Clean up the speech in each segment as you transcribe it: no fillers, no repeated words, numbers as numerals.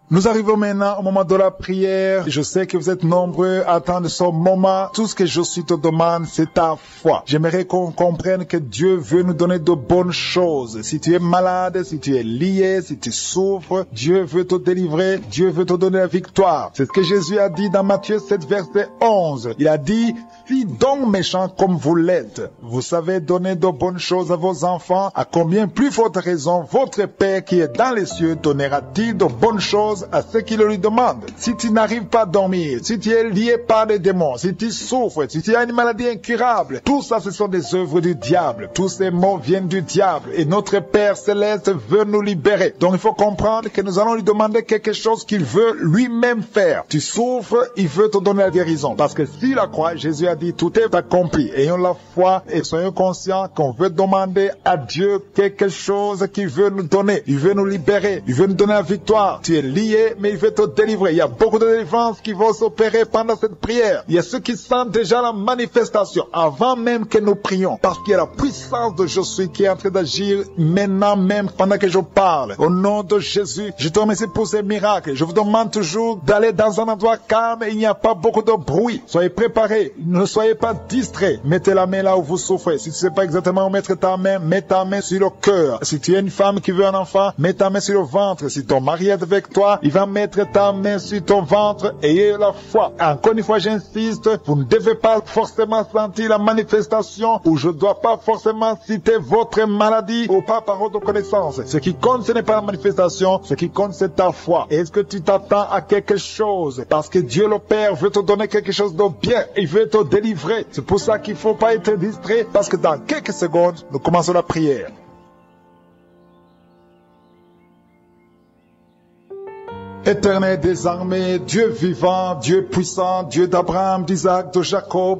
Nous arrivons maintenant au moment de la prière. Je sais que vous êtes nombreux à attendre ce moment. Tout ce que je te demande, c'est ta foi. J'aimerais qu'on comprenne que Dieu veut nous donner de bonnes choses. Si tu es malade, si tu es lié, si tu souffres, Dieu veut te délivrer. Dieu veut te donner la victoire. C'est ce que Jésus a dit dans Matthieu 7, verset 11. Il a dit, si donc méchants comme vous l'êtes, vous savez donner de bonnes choses à vos enfants, à combien plus forte raison votre Père qui est dans les cieux donnera-t-il de bonnes choses à ceux qui le lui demandent. Si tu n'arrives pas à dormir, si tu es lié par des démons, si tu souffres, si tu as une maladie incurable, tout ça ce sont des œuvres du diable. Tous ces mots viennent du diable et notre Père Céleste veut nous libérer. Donc il faut comprendre que nous allons lui demander quelque chose qu'il veut lui-même faire. Tu souffres, il veut te donner la guérison. Parce que si la croix, Jésus a dit tout est accompli. Ayons la foi et soyons conscients qu'on veut demander à Dieu quelque chose qu'il veut nous donner. Il veut nous libérer. Il veut nous donner la victoire. Tu es lié, mais il veut te délivrer. Il y a beaucoup de délivrances qui vont s'opérer pendant cette prière. Il y a ceux qui sentent déjà la manifestation avant même que nous prions. Parce qu'il y a la puissance de Jésus qui est en train d'agir maintenant même pendant que je parle. Au nom de Jésus, je te remercie pour ces miracles. Je vous demande toujours d'aller dans un endroit calme et il n'y a pas beaucoup de bruit. Soyez préparés. Ne soyez pas distraits. Mettez la main là où vous souffrez. Si tu ne sais pas exactement où mettre ta main, mets ta main sur le cœur. Si tu es une femme qui veut un enfant, mets ta main sur le ventre. Si ton mari est avec toi, il va mettre ta main sur ton ventre. Ayez la foi. Encore une fois, j'insiste, vous ne devez pas forcément sentir la manifestation ou je ne dois pas forcément citer votre maladie ou pas par votre connaissance. Ce qui compte, ce n'est pas la manifestation. Ce qui compte, c'est ta foi. Est-ce que tu t'attends à quelque chose? Parce que Dieu le Père veut te donner quelque chose de bien. Il veut te délivrer. C'est pour ça qu'il ne faut pas être distrait parce que dans quelques secondes, nous commençons la prière. Éternel des armées, Dieu vivant, Dieu puissant, Dieu d'Abraham, d'Isaac, de Jacob,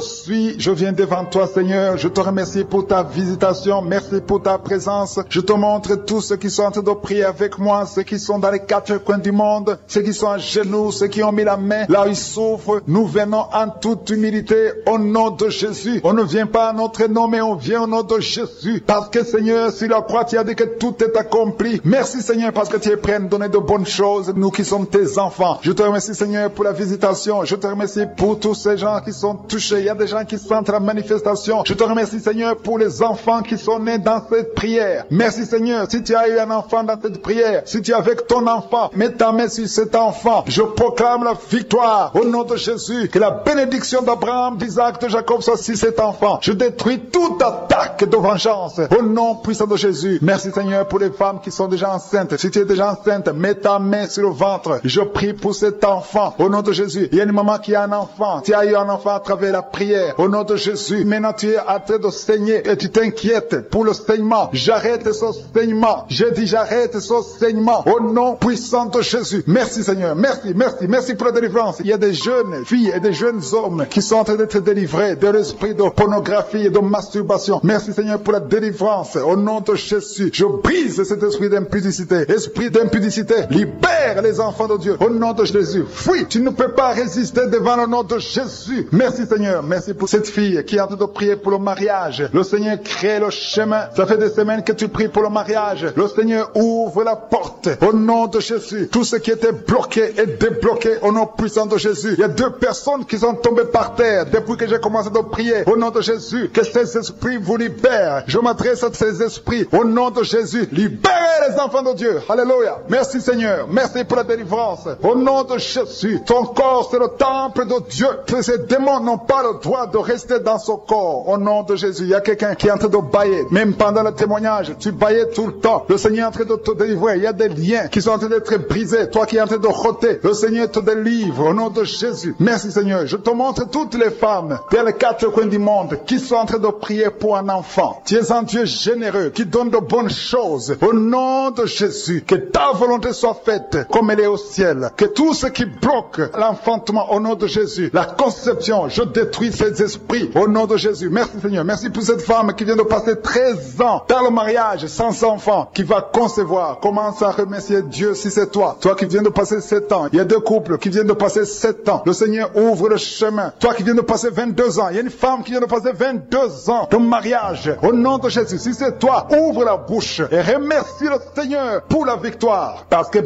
je viens devant toi Seigneur, je te remercie pour ta visitation, merci pour ta présence, je te montre tous ceux qui sont en train de prier avec moi, ceux qui sont dans les quatre coins du monde, ceux qui sont à genoux, ceux qui ont mis la main là où ils souffrent, nous venons en toute humilité au nom de Jésus, on ne vient pas à notre nom mais on vient au nom de Jésus, parce que Seigneur, sur la croix tu as dit que tout est accompli, merci Seigneur parce que tu es prêt à nous donner de bonnes choses, nous qui sommes tes enfants. Je te remercie Seigneur pour la visitation. Je te remercie pour tous ces gens qui sont touchés. Il y a des gens qui sentent la manifestation. Je te remercie Seigneur pour les enfants qui sont nés dans cette prière. Merci Seigneur. Si tu as eu un enfant dans cette prière, si tu es avec ton enfant, mets ta main sur cet enfant. Je proclame la victoire au nom de Jésus. Que la bénédiction d'Abraham, d'Isaac, de Jacob soit sur cet enfant. Je détruis toute attaque de vengeance au nom puissant de Jésus. Merci Seigneur pour les femmes qui sont déjà enceintes. Si tu es déjà enceinte, mets ta main sur le ventre. Je prie pour cet enfant au nom de Jésus. Il y a une maman qui a un enfant. Tu as eu un enfant à travers la prière au nom de Jésus. Maintenant tu es en train de saigner et tu t'inquiètes pour le saignement. J'arrête ce saignement. Je dis j'arrête ce saignement au nom puissant de Jésus. Merci Seigneur. Merci pour la délivrance. Il y a des jeunes filles et des jeunes hommes qui sont en train d'être délivrés de l'esprit de pornographie et de masturbation. Merci Seigneur pour la délivrance au nom de Jésus. Je brise cet esprit d'impudicité. Esprit d'impudicité, libère les enfants de Dieu au nom de Jésus. Fuis, tu ne peux pas résister devant le nom de Jésus. Merci Seigneur, merci pour cette fille qui est en train de prier pour le mariage. Le Seigneur crée le chemin. Ça fait des semaines que tu pries pour le mariage. Le Seigneur ouvre la porte au nom de Jésus. Tout ce qui était bloqué est débloqué au nom puissant de Jésus. Il y a 2 personnes qui sont tombées par terre depuis que j'ai commencé de prier au nom de Jésus. Que ces esprits vous libèrent. Je m'adresse à ces esprits au nom de Jésus. Libérez les enfants de Dieu. Alléluia. Merci Seigneur. Merci pour la délivrance. Au nom de Jésus, ton corps c'est le temple de Dieu. Que ces démons n'ont pas le droit de rester dans son corps. Au nom de Jésus, il y a quelqu'un qui est en train de bailler. Même pendant le témoignage, tu baillais tout le temps. Le Seigneur est en train de te délivrer. Il y a des liens qui sont en train d'être brisés. Toi qui es en train de roter, le Seigneur te délivre. Au nom de Jésus. Merci Seigneur. Je te montre toutes les femmes dans les 4 coins du monde qui sont en train de prier pour un enfant. Tu es un Dieu généreux qui donne de bonnes choses. Au nom de Jésus, que ta volonté soit faite comme elle est au ciel. Que tout ce qui bloque l'enfantement au nom de Jésus, la conception, je détruis ces esprits au nom de Jésus. Merci Seigneur. Merci pour cette femme qui vient de passer 13 ans dans le mariage sans enfant, qui va concevoir. Commence à remercier Dieu si c'est toi. Toi qui viens de passer 7 ans. Il y a 2 couples qui viennent de passer 7 ans. Le Seigneur ouvre le chemin. Toi qui viens de passer 22 ans. Il y a une femme qui vient de passer 22 ans de mariage. Au nom de Jésus, si c'est toi, ouvre la bouche et remercie le Seigneur pour la victoire. Parce que bientôt tu vas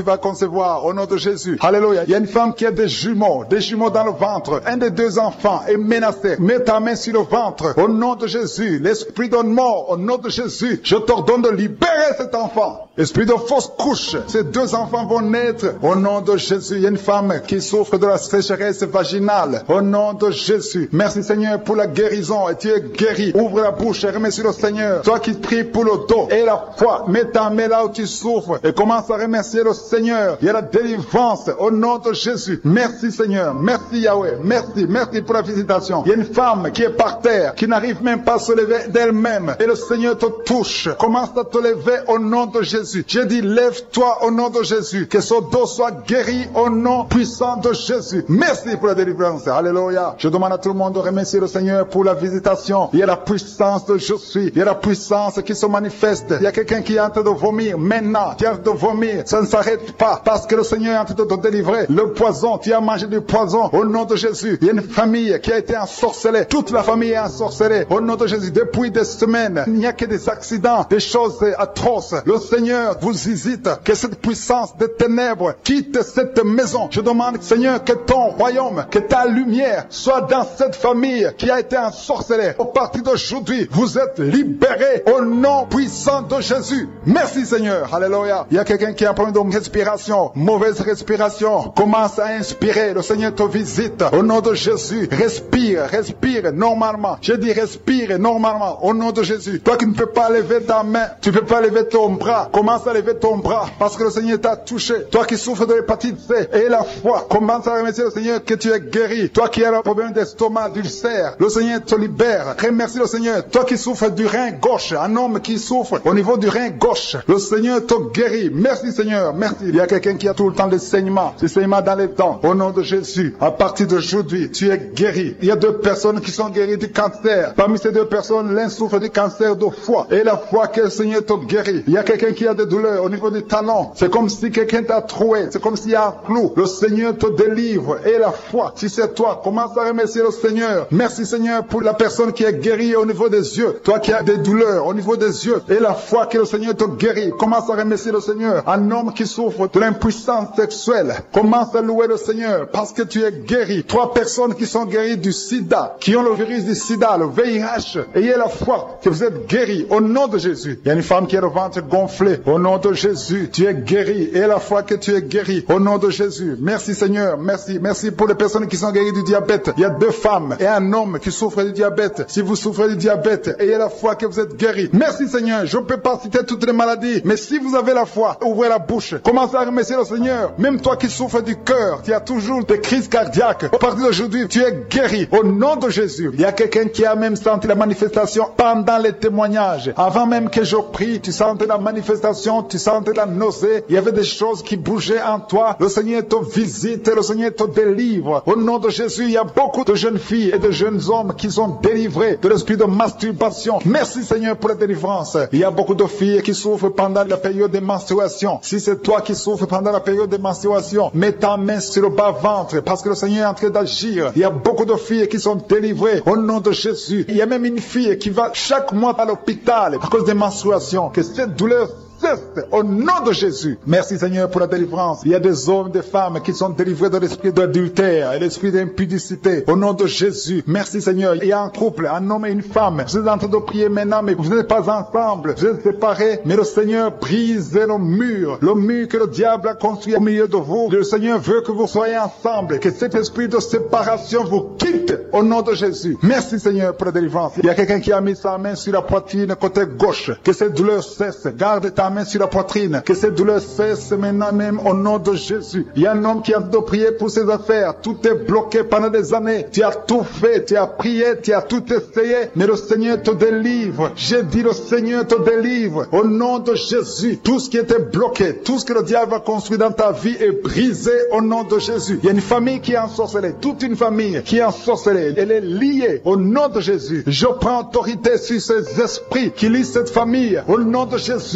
va concevoir au nom de Jésus. Alléluia. Il y a une femme qui a des jumeaux dans le ventre. Un des deux enfants est menacé. Mets ta main sur le ventre au nom de Jésus. L'esprit de mort au nom de Jésus. Je t'ordonne de libérer cet enfant. Esprit de fausse couche. Ces deux enfants vont naître au nom de Jésus. Il y a une femme qui souffre de la sécheresse vaginale au nom de Jésus. Merci Seigneur pour la guérison. Et tu es guéri. Ouvre la bouche et remercie le Seigneur. Toi qui pries pour le dos et la foi, mets ta main là où tu souffres et commence à remercier le Seigneur. Il y a la délivrance au nom de Jésus. Merci Seigneur. Merci Yahweh. Merci pour la visitation. Il y a une femme qui est par terre, qui n'arrive même pas à se lever d'elle-même. Et le Seigneur te touche. Commence à te lever au nom de Jésus. J'ai dit, lève-toi au nom de Jésus. Que son dos soit guéri au nom puissant de Jésus. Merci pour la délivrance. Alléluia. Je demande à tout le monde de remercier le Seigneur pour la visitation. Il y a la puissance de je suis. Il y a la puissance qui se manifeste. Il y a quelqu'un qui est en train de vomir. Maintenant, tu es en train de vomir. Ça ne s'arrête pas parce que le Seigneur est en train de te délivrer. Le poison, tu as mangé du poison au nom de Jésus. Il y a une famille qui a été ensorcelée. Toute la famille est ensorcelée au nom de Jésus. Depuis des semaines, il n'y a que des accidents, des choses atroces. Le Seigneur vous visite. Que cette puissance des ténèbres quitte cette maison. Je demande, Seigneur, que ton royaume, que ta lumière soit dans cette famille qui a été ensorcelée. Au partir d'aujourd'hui, vous êtes libérés au nom puissant de Jésus. Merci Seigneur. Alléluia. Il y a quelqu'un qui a un problème de respiration, mauvaise respiration. Commence à inspirer. Le Seigneur te visite au nom de Jésus. Respire normalement. Je dis respire normalement au nom de Jésus. Toi qui ne peux pas lever ta main, tu ne peux pas lever ton bras. Commence à lever ton bras parce que le Seigneur t'a touché. Toi qui souffres de l'hépatite C et la foi, commence à remercier le Seigneur que tu es guéri. Toi qui as un problème d'estomac, d'ulcère, le Seigneur te libère. Remercie le Seigneur. Toi qui souffres du rein gauche, un homme qui souffre au niveau du rein gauche, le Seigneur te guérit. Merci Seigneur, merci. Il y a quelqu'un qui a tout le temps des saignements dans les dents. Au nom de Jésus, à partir d'aujourd'hui, tu es guéri. Il y a deux personnes qui sont guéries du cancer. Parmi ces deux personnes, l'un souffre du cancer de foie. Et la foi que le Seigneur te guérit. Il y a quelqu'un qui a des douleurs au niveau du talon. C'est comme si quelqu'un t'a troué. C'est comme s'il y a un clou. Le Seigneur te délivre. Et la foi, si c'est toi, commence à remercier le Seigneur. Merci Seigneur pour la personne qui est guérie au niveau des yeux. Toi qui as des douleurs au niveau des yeux. Et la foi que le Seigneur te guérit. Commence à remercier le Seigneur. Un homme qui souffre de l'impuissance sexuelle. Commence à louer le Seigneur parce que tu es guéri. 3 personnes qui sont guéries du sida, qui ont le virus du sida, le VIH. Ayez la foi que vous êtes guéris au nom de Jésus. Il y a une femme qui a le ventre gonflé. Au nom de Jésus, tu es guéri. Et la foi que tu es guéri au nom de Jésus. Merci Seigneur, merci. Merci pour les personnes qui sont guéries du diabète. Il y a 2 femmes et un homme qui souffrent du diabète. Si vous souffrez du diabète, ayez la foi que vous êtes guéri. Merci Seigneur. Je ne peux pas citer toutes les maladies, mais si vous avez la foi, ouvrez la bouche. Commencez à remercier le Seigneur. Même toi qui souffres du cœur, tu as toujours des crises cardiaques. À partir d'aujourd'hui, tu es guéri au nom de Jésus. Il y a quelqu'un qui a même senti la manifestation pendant les témoignages. Avant même que je prie, tu sentais la manifestation, tu sentais la nausée. Il y avait des choses qui bougeaient en toi. Le Seigneur te visite, le Seigneur te délivre. Au nom de Jésus, il y a beaucoup de jeunes filles et de jeunes hommes qui sont délivrés de l'esprit de masturbation. Merci Seigneur pour la délivrance. Il y a beaucoup de filles qui souffrent pendant la période de menstruation. Si c'est toi qui souffres pendant la période de menstruation, mets ta main sur le bas-ventre parce que le Seigneur est en train d'agir. Il y a beaucoup de filles qui sont délivrées au nom de Jésus. Il y a même une fille qui va chaque mois à l'hôpital à cause des menstruations. Que cette douleur cesse au nom de Jésus. Merci Seigneur pour la délivrance. Il y a des hommes, des femmes qui sont délivrés de l'esprit d'adultère et l'esprit d'impudicité. Au nom de Jésus. Merci Seigneur. Il y a un couple, un homme et une femme. Vous êtes en train de prier maintenant, mais vous n'êtes pas ensemble. Vous êtes séparés, mais le Seigneur brise le mur que le diable a construit au milieu de vous. Le Seigneur veut que vous soyez ensemble, que cet esprit de séparation vous quitte au nom de Jésus. Merci Seigneur pour la délivrance. Il y a quelqu'un qui a mis sa main sur la poitrine côté gauche. Que cette douleur cesse. Garde ta main sur la poitrine. Que cette douleur cesse maintenant même au nom de Jésus. Il y a un homme qui a de prier pour ses affaires. Tout est bloqué pendant des années. Tu as tout fait, tu as prié, tu as tout essayé, mais le Seigneur te délivre. J'ai dit le Seigneur te délivre. Au nom de Jésus, tout ce qui était bloqué, tout ce que le diable a construit dans ta vie est brisé au nom de Jésus. Il y a une famille qui est ensorcelée, toute une famille qui est ensorcelée. Elle est liée au nom de Jésus. Je prends autorité sur ces esprits qui lient cette famille. Au nom de Jésus, je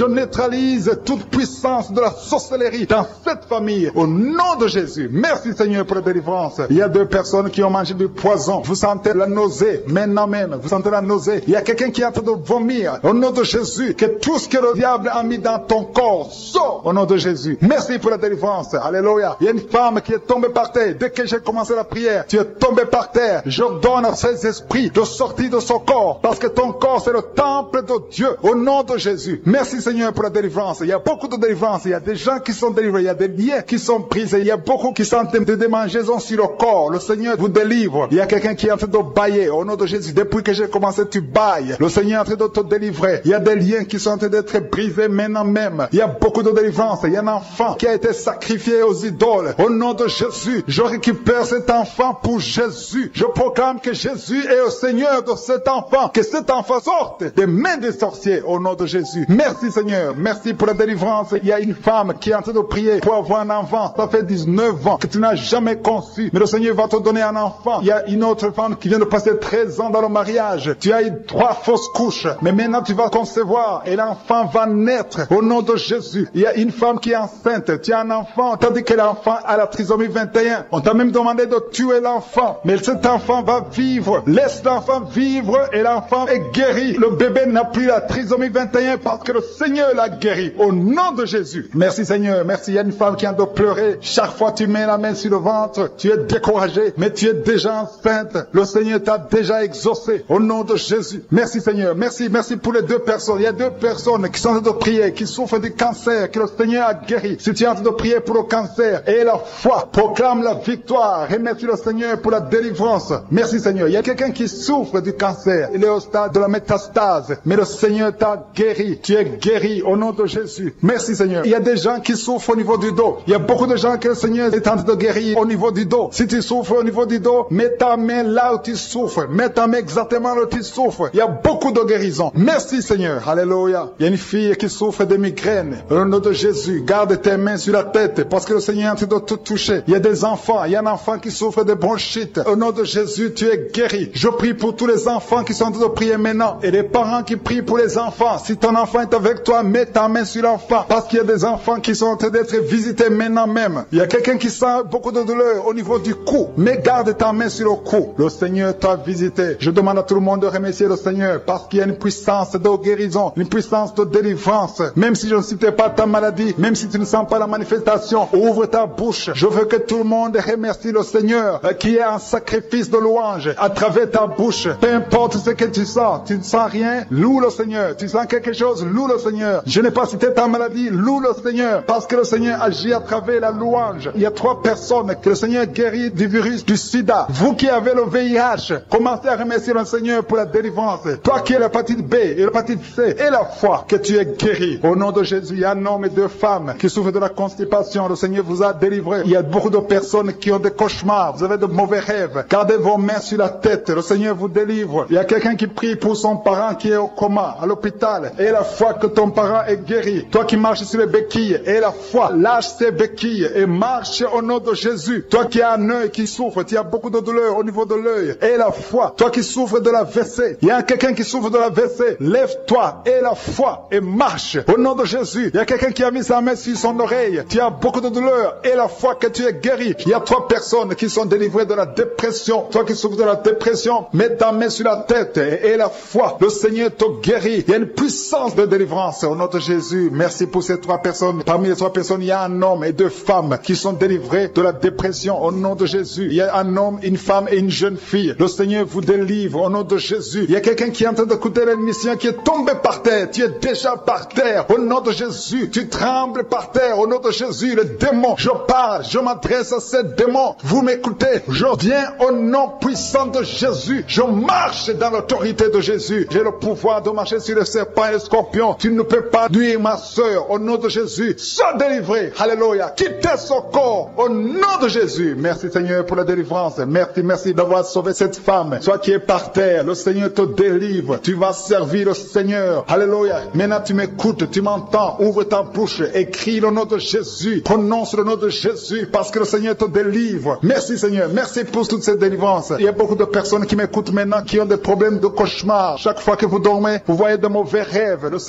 neutralise toute puissance de la sorcellerie dans cette famille. Au nom de Jésus. Merci Seigneur pour la délivrance. Il y a 2 personnes qui ont mangé du poison. Vous sentez la nausée. Maintenant même, vous sentez la nausée. Il y a quelqu'un qui est en train de vomir. Au nom de Jésus, que tout ce que le diable a mis dans ton corps sort au nom de Jésus. Merci pour la délivrance. Alléluia. Il y a une femme qui est tombée par terre. Dès que j'ai commencé la prière, tu es tombé par terre. J'ordonne à ces esprits de sortir de son corps. Parce que ton corps, c'est le temple de Dieu. Au nom de Jésus. Merci Seigneur pour la délivrance. Il y a beaucoup de délivrance. Il y a des gens qui sont délivrés. Il y a des liens qui sont brisés. Il y a beaucoup qui sont de démangeaisons sur le corps. Le Seigneur vous délivre. Il y a quelqu'un qui est en train de bailler. Au nom de Jésus. Depuis que j'ai commencé, tu bailles. Le Seigneur est en train de te délivrer. Il y a des liens qui sont en train d'être brisés maintenant même. Il y a beaucoup de délivrance. Il y a un enfant qui a été sacrifié aux idoles. Au nom de Jésus, je récupère cet enfant pour Jésus. Je proclame que Jésus est le Seigneur de cet enfant. Que cet enfant sorte des mains des sorciers au nom de Jésus. Merci Seigneur. Merci pour la délivrance. Il y a une femme qui est en train de prier pour avoir un enfant. Ça fait 19 ans que tu n'as jamais conçu. Mais le Seigneur va te donner un enfant. Il y a une autre femme qui vient de passer 13 ans dans le mariage. Tu as eu 3 fausses couches. Mais maintenant tu vas concevoir et l'enfant va naître au nom de Jésus. Il y a une femme qui est enceinte. Tu as un enfant. On t'a dit que l'enfant a la trisomie 21. On t'a même demandé de tuer l'enfant. Mais cet enfant va vivre. Laisse l'enfant vivre et l'enfant est guéri. Le bébé n'a plus la trisomie 21 parce que le Seigneur l'a guéri. Au nom de Jésus. Merci Seigneur. Merci. Il y a une femme qui a de pleurer. Chaque fois tu mets la main sur le ventre, tu es découragé, mais tu es déjà enceinte. Le Seigneur t'a déjà exaucé. Au nom de Jésus. Merci Seigneur. Merci. Merci pour les 2 personnes. Il y a 2 personnes qui sont en train de prier, qui souffrent du cancer, que le Seigneur a guéri. Si tu es en train de prier pour le cancer et la foi, proclame la victoire. Remercie le Seigneur pour la délivrance. Merci Seigneur. Il y a quelqu'un qui souffre du cancer. Il est au stade de la métastase. Mais le Seigneur t'a guéri. Tu es guéri au nom de Jésus. Merci Seigneur. Il y a des gens qui souffrent au niveau du dos. Il y a beaucoup de gens que le Seigneur est en train de guérir au niveau du dos. Si tu souffres au niveau du dos, mets ta main là où tu souffres. Mets ta main exactement là où tu souffres. Il y a beaucoup de guérisons. Merci Seigneur. Alléluia. Il y a une fille qui souffre de migraines. Au nom de Jésus, garde tes mains sur la tête parce que le Seigneur est en train de te toucher. Il y a des enfants. Il y a un enfant qui souffre de bronchite. Au nom de Jésus, tu es guéri. Je prie pour tous les enfants qui sont en train de prier maintenant et les parents qui prient pour les enfants. Si ton enfant est avec toi, mets ta main sur l'enfant parce qu'il y a des enfants qui sont en train d'être visités maintenant même. Il y a quelqu'un qui sent beaucoup de douleur au niveau du cou. Mais garde ta main sur le cou. Le Seigneur t'a visité. Je demande à tout le monde de remercier le Seigneur parce qu'il y a une puissance de guérison, une puissance de délivrance. Même si je ne citais pas ta maladie, même si tu ne sens pas la manifestation, ouvre ta bouche. Je veux que tout le monde remercie le Seigneur qui est un sacrifice de louange à travers ta bouche. Peu importe ce que tu ne sens rien, loue le Seigneur. Tu sens quelque chose, loue le Seigneur. Je n'ai pas cité ta maladie, loue le Seigneur parce que le Seigneur agit à travers la louange. Il y a 3 personnes que le Seigneur guérit du virus du sida. Vous qui avez le VIH, commencez à remercier le Seigneur pour la délivrance. Toi qui as l'hépatite B et l'hépatite C et la foi que tu es guéri. Au nom de Jésus, il y a un homme et 2 femmes qui souffrent de la constipation. Le Seigneur vous a délivré. Il y a beaucoup de personnes qui ont des cauchemars. Vous avez de mauvais rêves. Gardez vos mains sur la tête. Le Seigneur vous délivre. Il y a quelqu'un qui prie pour son parent qui est au coma, à l'hôpital. Et la foi que ton parent est guéri. Toi qui marches sur les béquilles. Et la foi, lâche tes béquilles et marche au nom de Jésus. Toi qui as un œil qui souffre, tu as beaucoup de douleur au niveau de l'œil. Et la foi, toi qui souffres de la WC. Il y a quelqu'un qui souffre de la WC. Lève-toi et la foi et marche au nom de Jésus. Il y a quelqu'un qui a mis sa main sur son oreille. Tu as beaucoup de douleur et la foi que tu es guéri. Il y a 3 personnes qui sont délivrées de la dépression. Toi qui souffres de la dépression, mets ta main sur la tête et la foi. Le Seigneur te guérit. Il y a une puissance de délivrance au nom de Jésus. Merci pour ces 3 personnes. Parmi les 3 personnes, il y a un homme et 2 femmes qui sont délivrés de la dépression au nom de Jésus. Il y a un homme, une femme et une jeune fille. Le Seigneur vous délivre au nom de Jésus. Il y a quelqu'un qui est en train d'écouter l'émission qui est tombé par terre. Tu es déjà par terre au nom de Jésus. Tu trembles par terre au nom de Jésus. Le démon, je parle, je m'adresse à ces démons. Vous m'écoutez. Je viens au nom puissant de Jésus. Je marche dans l'autorité de Jésus. J'ai le pouvoir de marcher sur les serpents et les scorpions. Tu ne peux pas nuire ma soeur au nom de Jésus. Sois délivré. Alléluia. Quittez son corps au nom de Jésus. Merci Seigneur pour la délivrance. Merci d'avoir sauvé cette femme. Toi qui es par terre, le Seigneur te délivre. Tu vas servir le Seigneur. Alléluia. Maintenant tu m'écoutes, tu m'entends. Ouvre ta bouche et crie le nom de Jésus. Prononce le nom de Jésus parce que le Seigneur te délivre. Merci Seigneur. Merci pour toute cette délivrance. Il y a beaucoup de personnes qui m'écoutent maintenant qui ont des problèmes de cauchemar. Chaque fois que vous dormez, vous voyez de mauvais rêves. Le Seigneur de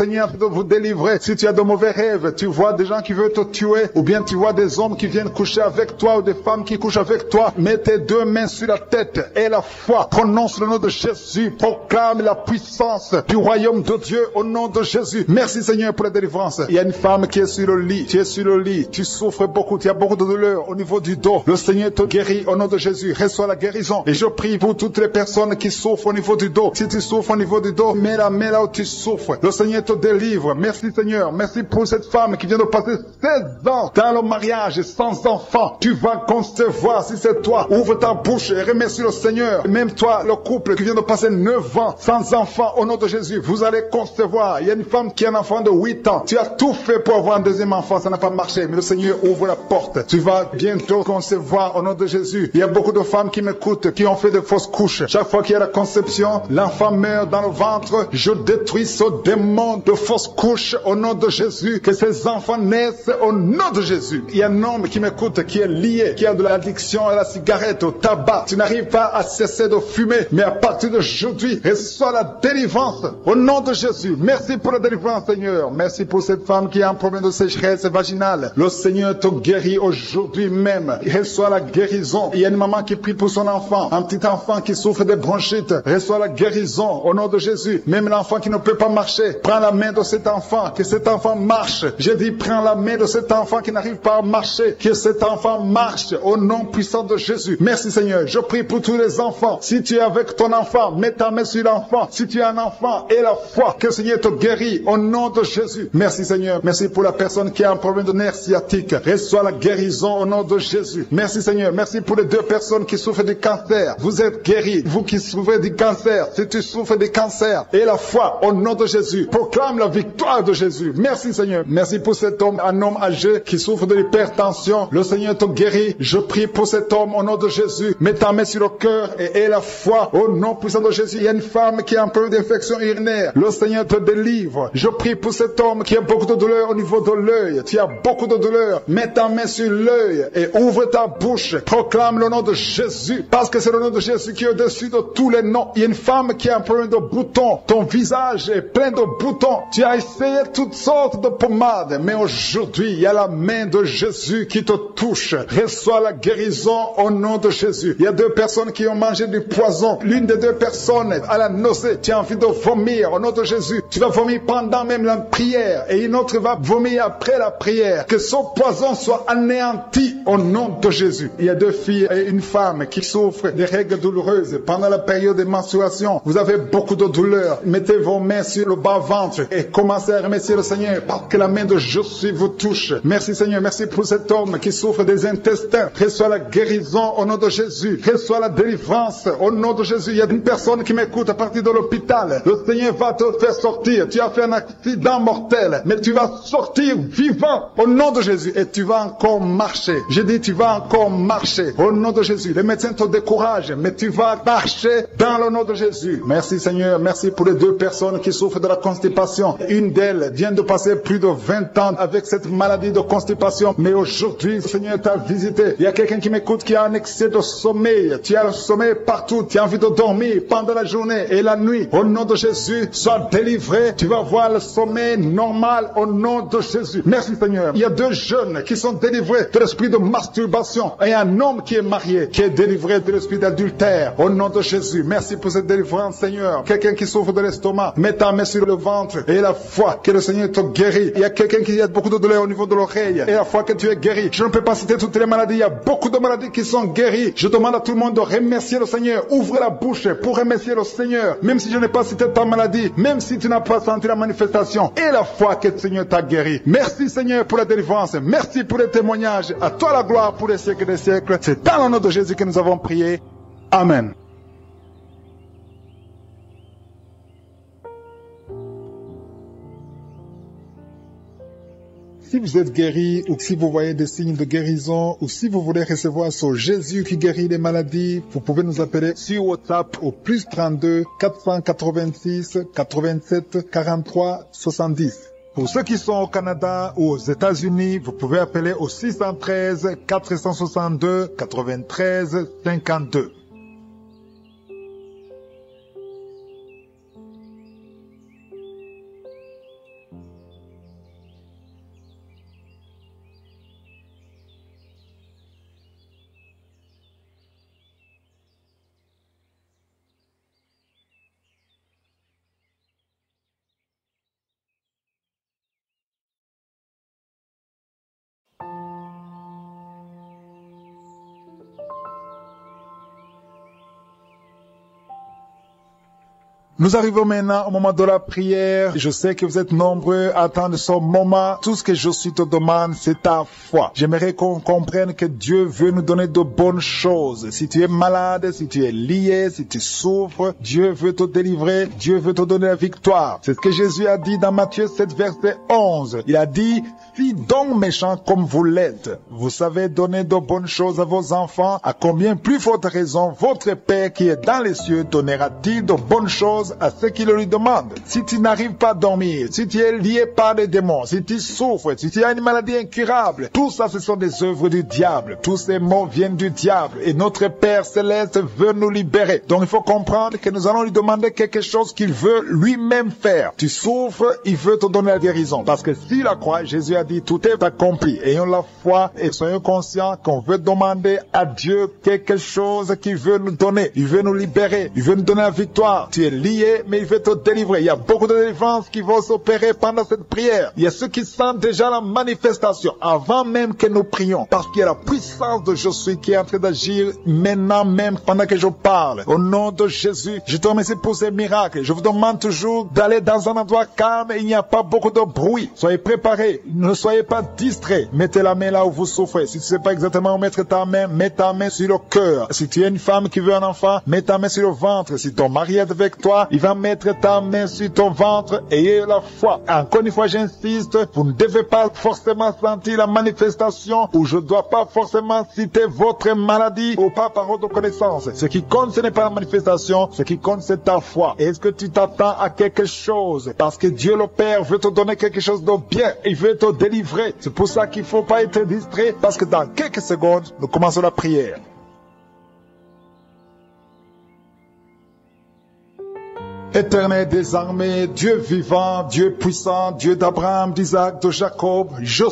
vous délivrer. Si tu as de mauvais rêves, tu vois des gens qui veulent te tuer, ou bien tu vois des hommes qui viennent coucher avec toi, ou des femmes qui couchent avec toi, mets tes deux mains sur la tête et la foi. Prononce le nom de Jésus. Proclame la puissance du royaume de Dieu au nom de Jésus. Merci Seigneur pour la délivrance. Il y a une femme qui est sur le lit. Tu es sur le lit. Tu souffres beaucoup. Tu as beaucoup de douleur au niveau du dos. Le Seigneur te guérit au nom de Jésus. Reçois la guérison. Et je prie pour toutes les personnes qui souffrent au niveau du dos. Si tu souffres au niveau du dos, mets la main là où tu souffres. Le Seigneur te délivre. Merci Seigneur. Merci pour cette femme qui vient de passer 16 ans dans le mariage sans enfant. Tu vas concevoir si c'est toi. Ouvre ta bouche et remercie le Seigneur. Même toi, le couple qui vient de passer 9 ans sans enfant, au nom de Jésus, vous allez concevoir. Il y a une femme qui a un enfant de 8 ans. Tu as tout fait pour avoir un deuxième enfant, ça n'a pas marché. Mais le Seigneur ouvre la porte. Tu vas bientôt concevoir au nom de Jésus. Il y a beaucoup de femmes qui m'écoutent, qui ont fait de fausses couches. Chaque fois qu'il y a la conception, l'enfant meurt dans le ventre. Je détruis ce démon de fausses couches au nom de Jésus. Que ces enfants naissent au nom de Jésus. Il y a un homme qui m'écoute, qui est lié, qui a de l'addiction à la cigarette, au tabac. Tu n'arrives pas à cesser de fumer, mais à partir d'aujourd'hui, reçois la délivrance au nom de Jésus. Merci pour la délivrance, Seigneur. Merci pour cette femme qui a un problème de sécheresse vaginale. Le Seigneur te guérit aujourd'hui même. Reçois la guérison. Il y a une maman qui prie pour son enfant, un petit enfant qui souffre de bronchite. Reçois la guérison au nom de Jésus. Même l'enfant qui ne peut pas marcher, prends la main de cet enfant, que cet enfant marche. Je dis, prends la main de cet enfant qui n'arrive pas à marcher, que cet enfant marche au nom puissant de Jésus. Merci Seigneur. Je prie pour tous les enfants. Si tu es avec ton enfant, mets ta main sur l'enfant. Si tu es un enfant, et la foi, que le Seigneur te guérit au nom de Jésus. Merci Seigneur. Merci pour la personne qui a un problème de nerf sciatique. Reçois la guérison au nom de Jésus. Merci Seigneur. Merci pour les 2 personnes qui souffrent du cancer. Vous êtes guéris. Vous qui souffrez du cancer, si tu souffres du cancer, et la foi au nom de Jésus. Proclame la victoire de Jésus. Merci Seigneur. Merci pour cet homme, un homme âgé qui souffre de l'hypertension. Le Seigneur te guérit. Je prie pour cet homme au nom de Jésus. Mets ta main sur le cœur et la foi au nom puissant de Jésus. Il y a une femme qui a un problème d'infection urinaire. Le Seigneur te délivre. Je prie pour cet homme qui a beaucoup de douleur au niveau de l'œil. Tu as beaucoup de douleur. Mets ta main sur l'œil et ouvre ta bouche. Proclame le nom de Jésus. Parce que c'est le nom de Jésus qui est au-dessus de tous les noms. Il y a une femme qui a un problème de boutons. Ton visage est plein de boutons. Tu as essayé toutes sortes de pommades. Mais aujourd'hui, il y a la main de Jésus qui te touche. Reçois la guérison au nom de Jésus. Il y a 2 personnes qui ont mangé du poison. L'une des 2 personnes a la nausée. Tu as envie de vomir au nom de Jésus. Tu vas vomir pendant même la prière. Et une autre va vomir après la prière. Que ce poison soit anéanti au nom de Jésus. Il y a 2 filles et une femme qui souffrent des règles douloureuses pendant la période de menstruation. Vous avez beaucoup de douleur. Mettez vos mains sur le bas-ventre et commencez à remercier le Seigneur parce que la main de Jésus vous touche. Merci Seigneur. Merci pour cet homme qui souffre des intestins. Reçois la guérison au nom de Jésus. Reçois la délivrance au nom de Jésus. Il y a une personne qui m'écoute à partir de l'hôpital. Le Seigneur va te faire sortir. Tu as fait un accident mortel, mais tu vas sortir vivant au nom de Jésus et tu vas encore marcher. Je dis tu vas encore marcher au nom de Jésus. Les médecins te découragent, mais tu vas marcher dans le nom de Jésus. Merci Seigneur. Merci pour les 2 personnes qui souffrent de la constipation. Une d'elles vient de passer plus de 20 ans avec cette maladie de constipation, mais aujourd'hui le Seigneur t'a visité. Il y a quelqu'un qui m'écoute qui a un excès de sommeil. Tu as le sommeil partout. Tu as envie de dormir pendant la journée et la nuit. Au nom de Jésus, sois délivré. Tu vas voir le sommeil normal au nom de Jésus. Merci Seigneur. Il y a 2 jeunes qui sont délivrés de l'esprit de masturbation et un homme qui est marié qui est délivré de l'esprit d'adultère au nom de Jésus. Merci pour cette délivrance Seigneur. Quelqu'un qui souffre de l'estomac, mets ta main sur le ventre et la foi que le Seigneur te guérit. Il y a quelqu'un qui a beaucoup de douleur au niveau de l'oreille et la foi que tu es guéri. Je ne peux pas citer toutes les maladies. Il y a beaucoup de maladies qui sont guéries. Je demande à tout le monde de remercier le Seigneur. Ouvre la bouche pour remercier le Seigneur. Même si je n'ai pas cité ta maladie, même si tu n'as pas senti la manifestation et la foi que le Seigneur t'a guéri. Merci Seigneur pour la délivrance. Merci pour les témoignages. À toi la gloire pour les siècles des siècles. C'est dans le nom de Jésus que nous avons prié. Amen. Si vous êtes guéri ou si vous voyez des signes de guérison ou si vous voulez recevoir ce Jésus qui guérit les maladies, vous pouvez nous appeler sur WhatsApp au plus 32 486 87 43 70. Pour ceux qui sont au Canada ou aux États-Unis, vous pouvez appeler au 613 462 93 52. Nous arrivons maintenant au moment de la prière. Je sais que vous êtes nombreux à attendre ce moment. Tout ce que je suis te demande, c'est ta foi. J'aimerais qu'on comprenne que Dieu veut nous donner de bonnes choses. Si tu es malade, si tu es lié, si tu souffres, Dieu veut te délivrer. Dieu veut te donner la victoire. C'est ce que Jésus a dit dans Matthieu 7, verset 11. Il a dit, si donc méchants comme vous l'êtes, vous savez donner de bonnes choses à vos enfants, à combien plus forte raison votre Père qui est dans les cieux donnera-t-il de bonnes choses à ceux qui le lui demandent. Si tu n'arrives pas à dormir, si tu es lié par des démons, si tu souffres, si tu as une maladie incurable, tout ça ce sont des œuvres du diable. Tous ces mots viennent du diable et notre Père Céleste veut nous libérer. Donc il faut comprendre que nous allons lui demander quelque chose qu'il veut lui-même faire. Tu souffres, il veut te donner la guérison. Parce que si la croix, Jésus a dit tout est accompli. Ayons la foi et soyons conscients qu'on veut demander à Dieu quelque chose qu'il veut nous donner. Il veut nous libérer. Il veut nous donner la victoire. Tu es lié, mais il veut te délivrer. Il y a beaucoup de délivrances qui vont s'opérer pendant cette prière. Il y a ceux qui sentent déjà la manifestation avant même que nous prions. Parce qu'il y a la puissance de Je suis qui est en train d'agir maintenant même pendant que je parle. Au nom de Jésus, je te remercie pour ces miracles. Je vous demande toujours d'aller dans un endroit calme et il n'y a pas beaucoup de bruit. Soyez préparés. Ne soyez pas distraits. Mettez la main là où vous souffrez. Si tu ne sais pas exactement où mettre ta main, mets ta main sur le cœur. Si tu es une femme qui veut un enfant, mets ta main sur le ventre. Si ton mari est avec toi, il va mettre ta main sur ton ventre. Ayez la foi. Encore une fois, j'insiste, vous ne devez pas forcément sentir la manifestation ou je ne dois pas forcément citer votre maladie ou pas par votre connaissance. Ce qui compte, ce n'est pas la manifestation. Ce qui compte, c'est ta foi. Est-ce que tu t'attends à quelque chose? Parce que Dieu le Père veut te donner quelque chose de bien. Il veut te délivrer. C'est pour ça qu'il ne faut pas être distrait parce que dans quelques secondes, nous commençons la prière. Éternel des armées, Dieu vivant, Dieu puissant, Dieu d'Abraham, d'Isaac, de Jacob,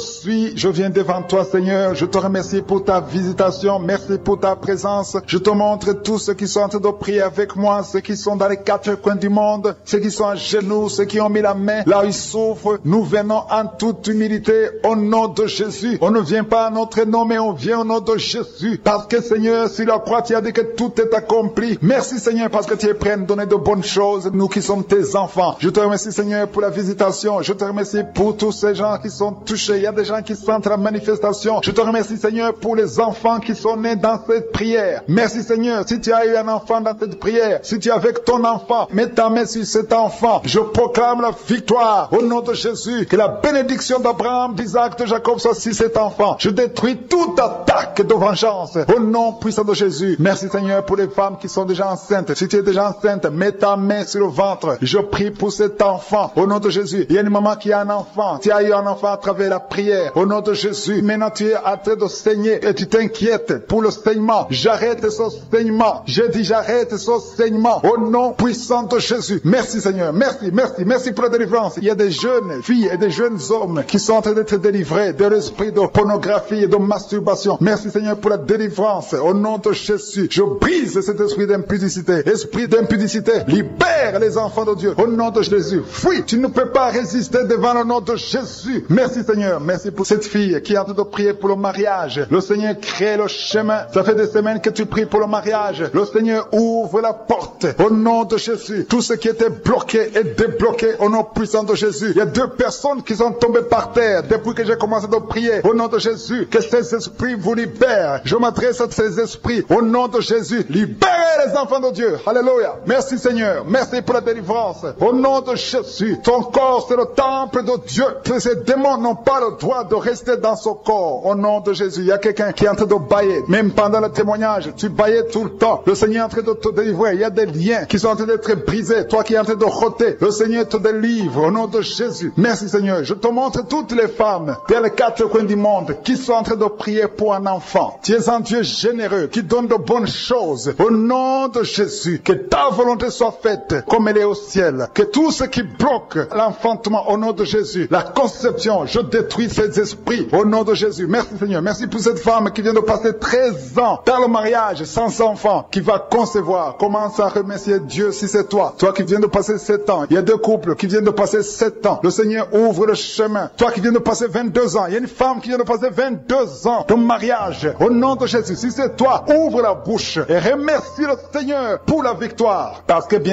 je viens devant toi Seigneur, je te remercie pour ta visitation, merci pour ta présence, je te montre tous ceux qui sont en train de prier avec moi, ceux qui sont dans les quatre coins du monde, ceux qui sont à genoux, ceux qui ont mis la main là où ils souffrent, nous venons en toute humilité au nom de Jésus, on ne vient pas à notre nom mais on vient au nom de Jésus, parce que Seigneur, sur la croix tu as dit que tout est accompli, merci Seigneur parce que tu es prêt à nous donner de bonnes choses, nous qui sommes tes enfants. Je te remercie Seigneur pour la visitation. Je te remercie pour tous ces gens qui sont touchés. Il y a des gens qui sentent la manifestation. Je te remercie Seigneur pour les enfants qui sont nés dans cette prière. Merci Seigneur. Si tu as eu un enfant dans cette prière, si tu es avec ton enfant, mets ta main sur cet enfant. Je proclame la victoire au nom de Jésus. Que la bénédiction d'Abraham, d'Isaac, de Jacob soit sur cet enfant. Je détruis toute attaque de vengeance au nom puissant de Jésus. Merci Seigneur pour les femmes qui sont déjà enceintes. Si tu es déjà enceinte, mets ta main sur le ventre. Je prie pour cet enfant au nom de Jésus. Il y a une maman qui a un enfant. Tu as eu un enfant à travers la prière au nom de Jésus. Maintenant tu es en train de saigner et tu t'inquiètes pour le saignement. J'arrête ce saignement. Je dis j'arrête ce saignement au nom puissant de Jésus. Merci Seigneur. Merci pour la délivrance. Il y a des jeunes filles et des jeunes hommes qui sont en train d'être délivrés de l'esprit de pornographie et de masturbation. Merci Seigneur pour la délivrance au nom de Jésus. Je brise cet esprit d'impudicité. Esprit d'impudicité, libère les enfants de Dieu au nom de Jésus. Fuis, tu ne peux pas résister devant le nom de Jésus. Merci Seigneur, merci pour cette fille qui est en train de prier pour le mariage. Le Seigneur crée le chemin. Ça fait des semaines que tu pries pour le mariage. Le Seigneur ouvre la porte au nom de Jésus. Tout ce qui était bloqué est débloqué au nom puissant de Jésus. Il y a 2 personnes qui sont tombées par terre depuis que j'ai commencé de prier au nom de Jésus. Que ces esprits vous libèrent. Je m'adresse à ces esprits au nom de Jésus. Libérez les enfants de Dieu. Alléluia. Merci Seigneur. Merci pour la délivrance. Au nom de Jésus, ton corps c'est le temple de Dieu. Que ces démons n'ont pas le droit de rester dans son corps. Au nom de Jésus, il y a quelqu'un qui est en train de bailler. Même pendant le témoignage, tu baillais tout le temps. Le Seigneur est en train de te délivrer. Il y a des liens qui sont en train d'être brisés. Toi qui es en train de rôter, le Seigneur te délivre. Au nom de Jésus. Merci Seigneur. Je te montre toutes les femmes dans les 4 coins du monde qui sont en train de prier pour un enfant. Tu es un Dieu généreux qui donne de bonnes choses. Au nom de Jésus, que ta volonté soit faite comme elle est au ciel. Que tout ce qui bloque l'enfantement au nom de Jésus, la conception, je détruis ces esprits au nom de Jésus. Merci Seigneur. Merci pour cette femme qui vient de passer 13 ans dans le mariage sans enfant, qui va concevoir. Commence à remercier Dieu si c'est toi. Toi qui viens de passer 7 ans. Il y a 2 couples qui viennent de passer 7 ans. Le Seigneur ouvre le chemin. Toi qui viens de passer 22 ans. Il y a une femme qui vient de passer 22 ans de mariage. Au nom de Jésus, si c'est toi, ouvre la bouche et remercie le Seigneur pour la victoire. Parce que bientôt tu vas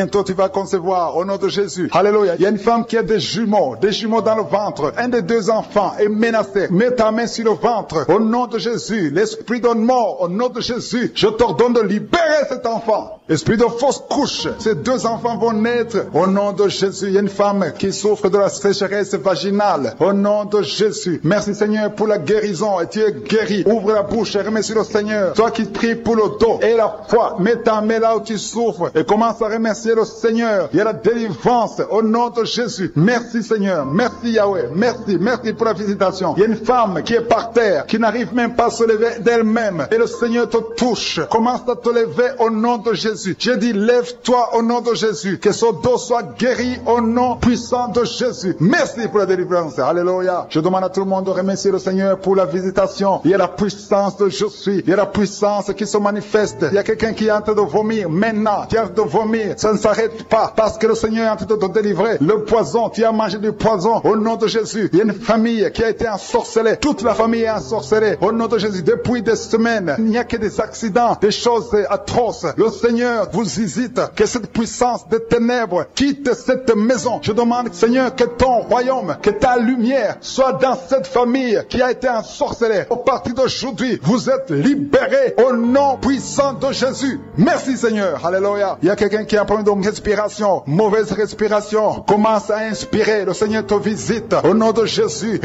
pas concevoir, au nom de Jésus. Alléluia. Il y a une femme qui a des jumeaux dans le ventre. Un des deux enfants est menacé. Mets ta main sur le ventre, au nom de Jésus. L'esprit de mort, au nom de Jésus. Je t'ordonne de libérer cet enfant. Esprit de fausse couche, ces deux enfants vont naître, au nom de Jésus. Il y a une femme qui souffre de la sécheresse vaginale, au nom de Jésus. Merci Seigneur pour la guérison, et tu es guéri. Ouvre la bouche et remercie le Seigneur. Toi qui pries pour le dos et la foi, mets ta main là où tu souffres et commence à remercier le Seigneur. Il y a la délivrance au nom de Jésus. Merci Seigneur, merci Yahweh, merci pour la visitation. Il y a une femme qui est par terre, qui n'arrive même pas à se lever d'elle-même, et le Seigneur te touche. Commence à te lever au nom de Jésus. J'ai dit lève-toi au nom de Jésus, que son dos soit guéri au nom puissant de Jésus. Merci pour la délivrance. Alléluia. Je demande à tout le monde de remercier le Seigneur pour la visitation. Il y a la puissance de je suis. Il y a la puissance qui se manifeste. Il y a quelqu'un qui est en train de vomir maintenant. Tu es en train de vomir. Ça ne s'arrête pas parce que le Seigneur est en train de te délivrer. Le poison, tu as mangé du poison au nom de Jésus. Il y a une famille qui a été ensorcelée. Toute la famille est ensorcelée au nom de Jésus. Depuis des semaines, il n'y a que des accidents, des choses atroces. Le Seigneur vous hésite. Que cette puissance des ténèbres quitte cette maison. Je demande, Seigneur, que ton royaume, que ta lumière soit dans cette famille qui a été ensorcelée. Au partir d'aujourd'hui, vous êtes libérés au nom puissant de Jésus. Merci Seigneur. Alléluia. Il y a quelqu'un qui a un problème de respiration, mauvaise respiration. Commence à inspirer. Le Seigneur te visite au nom de Jésus.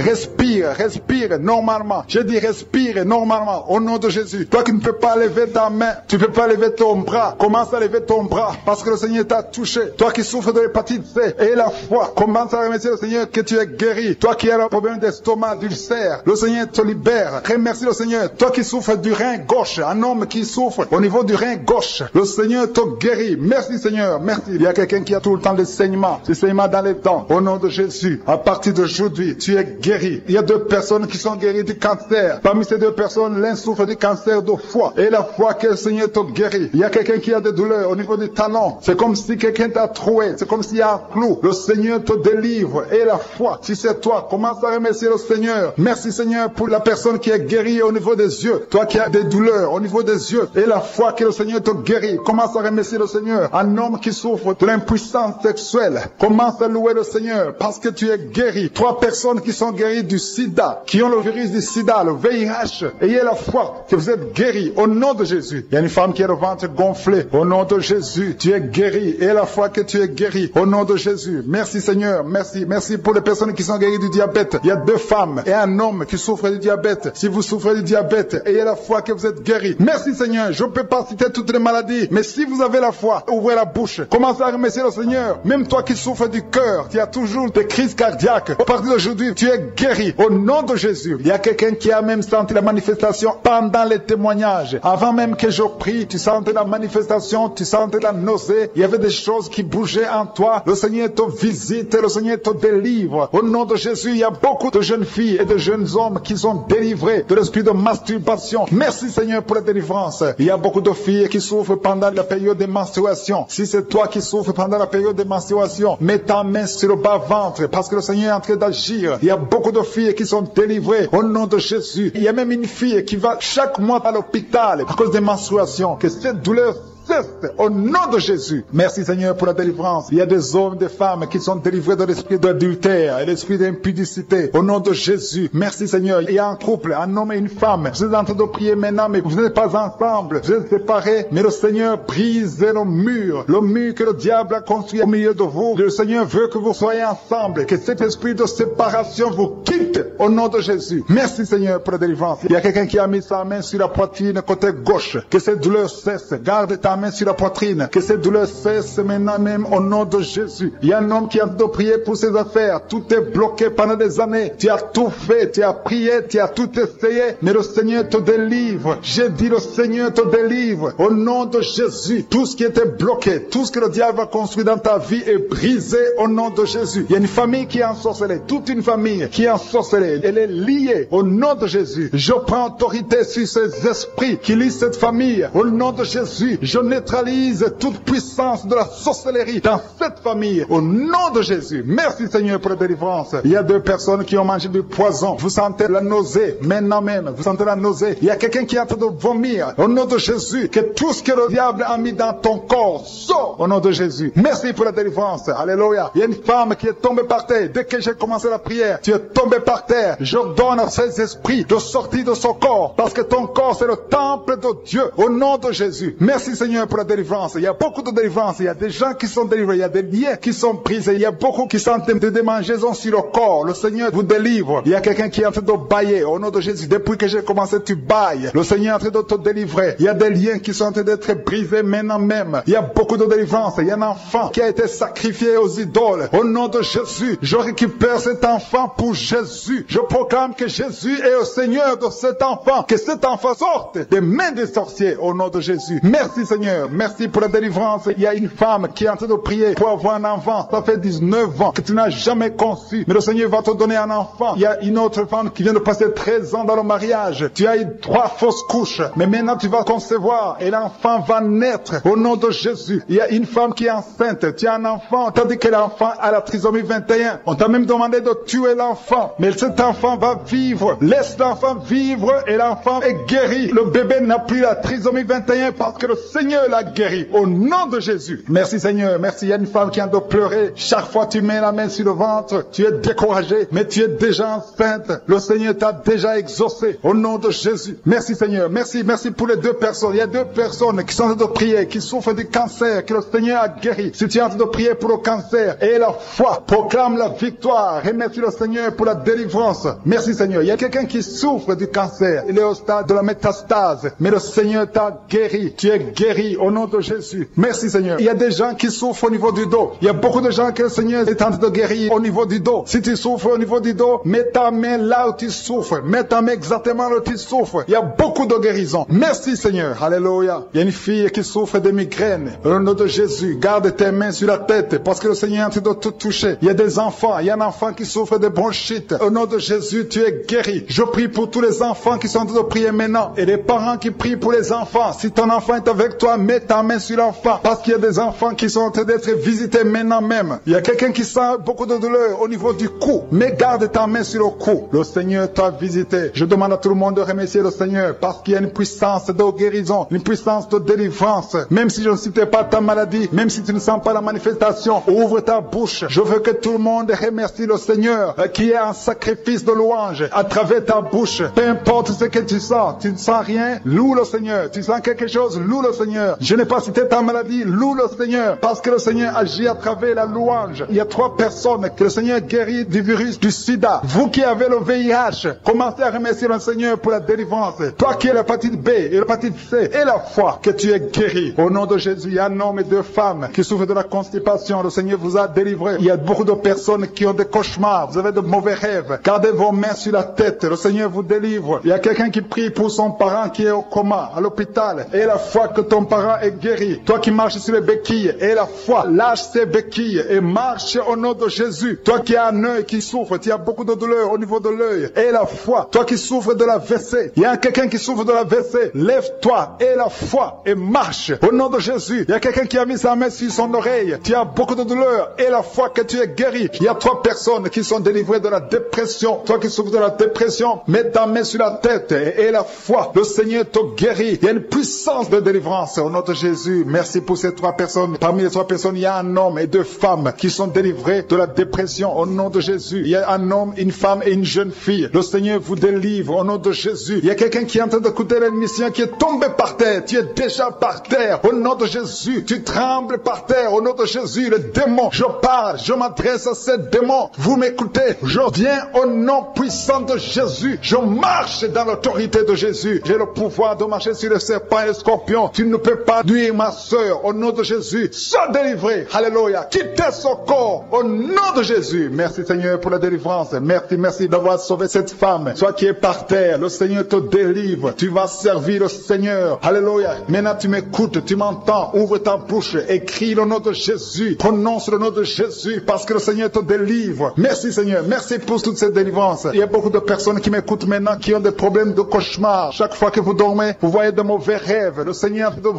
Respire normalement. Je dis respire normalement au nom de Jésus. Toi qui ne peux pas lever ta main, tu ne peux pas lever ton bras. Commence à lever ton bras parce que le Seigneur t'a touché. Toi qui souffres de l'hépatite C et la foi, commence à remercier le Seigneur que tu es guéri. Toi qui as un problème d'estomac, d'ulcère, le Seigneur te libère. Remercie le Seigneur. Toi qui souffres du rein gauche, un homme qui souffre au niveau du rein gauche, le Seigneur te guérit. Merci Seigneur, merci. Il y a quelqu'un qui a tout le temps des saignements dans les dents. Au nom de Jésus, à partir d'aujourd'hui, tu es guéri. Il y a 2 personnes qui sont guéries du cancer. Parmi ces 2 personnes, l'un souffre du cancer de foie. Et la foi que le Seigneur te guérit. Il y a quelqu'un qui a des douleurs au niveau du talon. C'est comme si quelqu'un t'a troué. C'est comme s'il y a un clou. Le Seigneur te délivre. Et la foi, si c'est toi, commence à remercier le Seigneur. Merci Seigneur pour la personne qui est guérie au niveau des yeux. Toi qui as des douleurs au niveau des yeux. Et la foi que le Seigneur te guérit. Commence à remercier le Seigneur. Un homme qui souffre de l'impuissance sexuelle. Commence à louer le Seigneur parce que tu es guéri. 3 personnes qui sont guéries du sida, qui ont le virus du sida, le VIH. Ayez la foi que vous êtes guéris au nom de Jésus. Il y a une femme qui a le ventre gonflé. Au nom de Jésus, tu es guéri. Et la foi que tu es guéri au nom de Jésus. Merci Seigneur, merci pour les personnes qui sont guéries du diabète. Il y a 2 femmes et un homme qui souffrent du diabète. Si vous souffrez du diabète, ayez la foi que vous êtes guéris. Merci Seigneur, je ne peux pas citer toutes les maladies, mais si vous avez la foi, ouvrez la bouche, commencez à remercier le Seigneur. Même toi qui souffres du cœur, qui a toujours des crises cardiaques, à partir d'aujourd'hui, tu es guéri au nom de Jésus. Il y a quelqu'un qui a même senti la manifestation pendant les témoignages. Avant même que je prie, tu sentais la manifestation, tu sentais la nausée. Il y avait des choses qui bougeaient en toi. Le Seigneur te visite, le Seigneur te délivre. Au nom de Jésus, il y a beaucoup de jeunes filles et de jeunes hommes qui sont délivrés de l'esprit de masturbation. Merci Seigneur pour la délivrance. Il y a beaucoup de filles qui souffrent pendant la période de menstruation. Si c'est toi qui souffres pendant la période de menstruation, mets ta main sur le bas-ventre parce que le Seigneur est en train d'agir. Il y a beaucoup de filles qui sont délivrées au nom de Jésus. Il y a même une fille qui va chaque mois à l'hôpital à cause des menstruations. Que cette douleur au nom de Jésus. Merci Seigneur pour la délivrance. Il y a des hommes, des femmes qui sont délivrés de l'esprit d'adultère et l'esprit d'impudicité. Au nom de Jésus. Merci Seigneur. Il y a un couple, un homme et une femme. Vous êtes en train de prier maintenant, mais vous n'êtes pas ensemble. Vous êtes séparés, mais le Seigneur brise le mur que le diable a construit au milieu de vous. Le Seigneur veut que vous soyez ensemble, que cet esprit de séparation vous quitte au nom de Jésus. Merci Seigneur pour la délivrance. Il y a quelqu'un qui a mis sa main sur la poitrine côté gauche. Que cette douleur cesse. Garde ta main sur la poitrine. Que cette douleur cesse maintenant même au nom de Jésus. Il y a un homme qui a de prier pour ses affaires. Tout est bloqué pendant des années. Tu as tout fait, tu as prié, tu as tout essayé, mais le Seigneur te délivre. J'ai dit le Seigneur te délivre. Au nom de Jésus, tout ce qui était bloqué, tout ce que le diable a construit dans ta vie est brisé au nom de Jésus. Il y a une famille qui est ensorcelée, toute une famille qui est ensorcelée. Elle est liée au nom de Jésus. Je prends autorité sur ces esprits qui lient cette famille. Au nom de Jésus, je neutralise toute puissance de la sorcellerie dans cette famille. Au nom de Jésus. Merci Seigneur pour la délivrance. Il y a 2 personnes qui ont mangé du poison. Vous sentez la nausée. Maintenant même, vous sentez la nausée. Il y a quelqu'un qui est en train de vomir. Au nom de Jésus, que tout ce que le diable a mis dans ton corps sort au nom de Jésus. Merci pour la délivrance. Alléluia. Il y a une femme qui est tombée par terre. Dès que j'ai commencé la prière, tu es tombé par terre. Je donne à ces esprits de sortir de son corps. Parce que ton corps, c'est le temple de Dieu. Au nom de Jésus. Merci Seigneur pour la délivrance. Il y a beaucoup de délivrance. Il y a des gens qui sont délivrés. Il y a des liens qui sont brisés. Il y a beaucoup qui sont de démangeaisons sur le corps. Le Seigneur vous délivre. Il y a quelqu'un qui est en train de bailler. Au nom de Jésus. Depuis que j'ai commencé, tu bailles. Le Seigneur est en train de te délivrer. Il y a des liens qui sont en train d'être brisés maintenant même. Il y a beaucoup de délivrance. Il y a un enfant qui a été sacrifié aux idoles. Au nom de Jésus, je récupère cet enfant pour Jésus. Je proclame que Jésus est le Seigneur de cet enfant. Que cet enfant sorte des mains des sorciers au nom de Jésus. Merci Seigneur. Merci pour la délivrance. Il y a une femme qui est en train de prier pour avoir un enfant. Ça fait 19 ans que tu n'as jamais conçu. Mais le Seigneur va te donner un enfant. Il y a une autre femme qui vient de passer 13 ans dans le mariage. Tu as eu 3 fausses couches. Mais maintenant tu vas concevoir et l'enfant va naître au nom de Jésus. Il y a une femme qui est enceinte. Tu as un enfant. Tandis que l'enfant a la trisomie 21. On t'a même demandé de tuer l'enfant. Mais cet enfant va vivre. Laisse l'enfant vivre et l'enfant est guéri. Le bébé n'a plus la trisomie 21 parce que le Seigneur l'a guéri. Au nom de Jésus. Merci Seigneur. Merci. Il y a une femme qui a de pleurer. Chaque fois tu mets la main sur le ventre, tu es découragé, mais tu es déjà enceinte. Le Seigneur t'a déjà exaucé. Au nom de Jésus. Merci Seigneur. Merci. Merci pour les 2 personnes. Il y a 2 personnes qui sont en train de prier, qui souffrent du cancer, que le Seigneur a guéri. Si tu es en train de prier pour le cancer, et la foi, proclame la victoire. Remercie le Seigneur pour la délivrance. Merci Seigneur. Il y a quelqu'un qui souffre du cancer. Il est au stade de la métastase. Mais le Seigneur t'a guéri. Tu es guéri au nom de Jésus. Merci Seigneur. Il y a des gens qui souffrent au niveau du dos. Il y a beaucoup de gens que le Seigneur est en train de guérir au niveau du dos. Si tu souffres au niveau du dos, mets ta main là où tu souffres. Mets ta main exactement là où tu souffres. Il y a beaucoup de guérisons. Merci Seigneur. Alléluia. Il y a une fille qui souffre de migraines. Au nom de Jésus, garde tes mains sur la tête parce que le Seigneur est en train de te toucher. Il y a des enfants. Il y a un enfant qui souffre de bronchite. Au nom de Jésus, tu es guéri. Je prie pour tous les enfants qui sont en train de prier maintenant et les parents qui prient pour les enfants. Si ton enfant est avec toi, mets ta main sur l'enfant parce qu'il y a des enfants qui sont en train d'être visités maintenant même. Il y a quelqu'un qui sent beaucoup de douleur au niveau du cou. Mais garde ta main sur le cou. Le Seigneur t'a visité. Je demande à tout le monde de remercier le Seigneur parce qu'il y a une puissance de guérison, une puissance de délivrance. Même si je ne citais pas ta maladie, même si tu ne sens pas la manifestation, ouvre ta bouche. Je veux que tout le monde remercie le Seigneur qui est un sacrifice de louange à travers ta bouche. Peu importe ce que tu ne sens rien, loue le Seigneur. Tu sens quelque chose, loue le Seigneur. Je n'ai pas cité ta maladie, loue le Seigneur parce que le Seigneur agit à travers la louange. Il y a 3 personnes que le Seigneur guérit du virus du sida. Vous qui avez le VIH, commencez à remercier le Seigneur pour la délivrance. Toi qui as l'hépatite B et l'hépatite C et la foi, que tu es guéri. Au nom de Jésus, il y a un homme et 2 femmes qui souffrent de la constipation. Le Seigneur vous a délivré. Il y a beaucoup de personnes qui ont des cauchemars. Vous avez de mauvais rêves. Gardez vos mains sur la tête. Le Seigneur vous délivre. Il y a quelqu'un qui prie pour son parent qui est au coma, à l'hôpital. Et la foi que ton parent est guéri. Toi qui marches sur les béquilles, et la foi, lâche ces béquilles et marche au nom de Jésus. Toi qui as un œil qui souffre, tu as beaucoup de douleur au niveau de l'œil. Et la foi, toi qui souffres de la WC, il y a quelqu'un qui souffre de la WC, lève-toi et la foi et marche au nom de Jésus. Il y a quelqu'un qui a mis sa main sur son oreille, tu as beaucoup de douleur et la foi que tu es guéri. Il y a 3 personnes qui sont délivrées de la dépression. Toi qui souffres de la dépression, mets ta main sur la tête et la foi, le Seigneur te guérit. Il y a une puissance de délivrance au nom de Jésus. Merci pour ces 3 personnes. Parmi les 3 personnes, il y a un homme et 2 femmes qui sont délivrés de la dépression au nom de Jésus. Il y a un homme, une femme et une jeune fille. Le Seigneur vous délivre au nom de Jésus. Il y a quelqu'un qui est en train d'écouter l'émission qui est tombé par terre. Tu es déjà par terre au nom de Jésus. Tu trembles par terre au nom de Jésus. Le démon, je parle, je m'adresse à ces démons. Vous m'écoutez, je viens au nom puissant de Jésus. Je marche dans l'autorité de Jésus. J'ai le pouvoir de marcher sur les serpents et les scorpions. Tu ne peux pas nuire ma soeur au nom de Jésus. Sois délivré. Alléluia. Quittez son corps au nom de Jésus. Merci Seigneur pour la délivrance. Merci d'avoir sauvé cette femme. Toi qui es par terre, le Seigneur te délivre. Tu vas servir le Seigneur. Alléluia. Maintenant tu m'écoutes, tu m'entends. Ouvre ta bouche, écris le nom de Jésus. Prononce le nom de Jésus parce que le Seigneur te délivre. Merci Seigneur. Merci pour toute cette délivrance. Il y a beaucoup de personnes qui m'écoutent maintenant qui ont des problèmes de cauchemar. Chaque fois que vous dormez, vous voyez de mauvais rêves. Le Seigneur de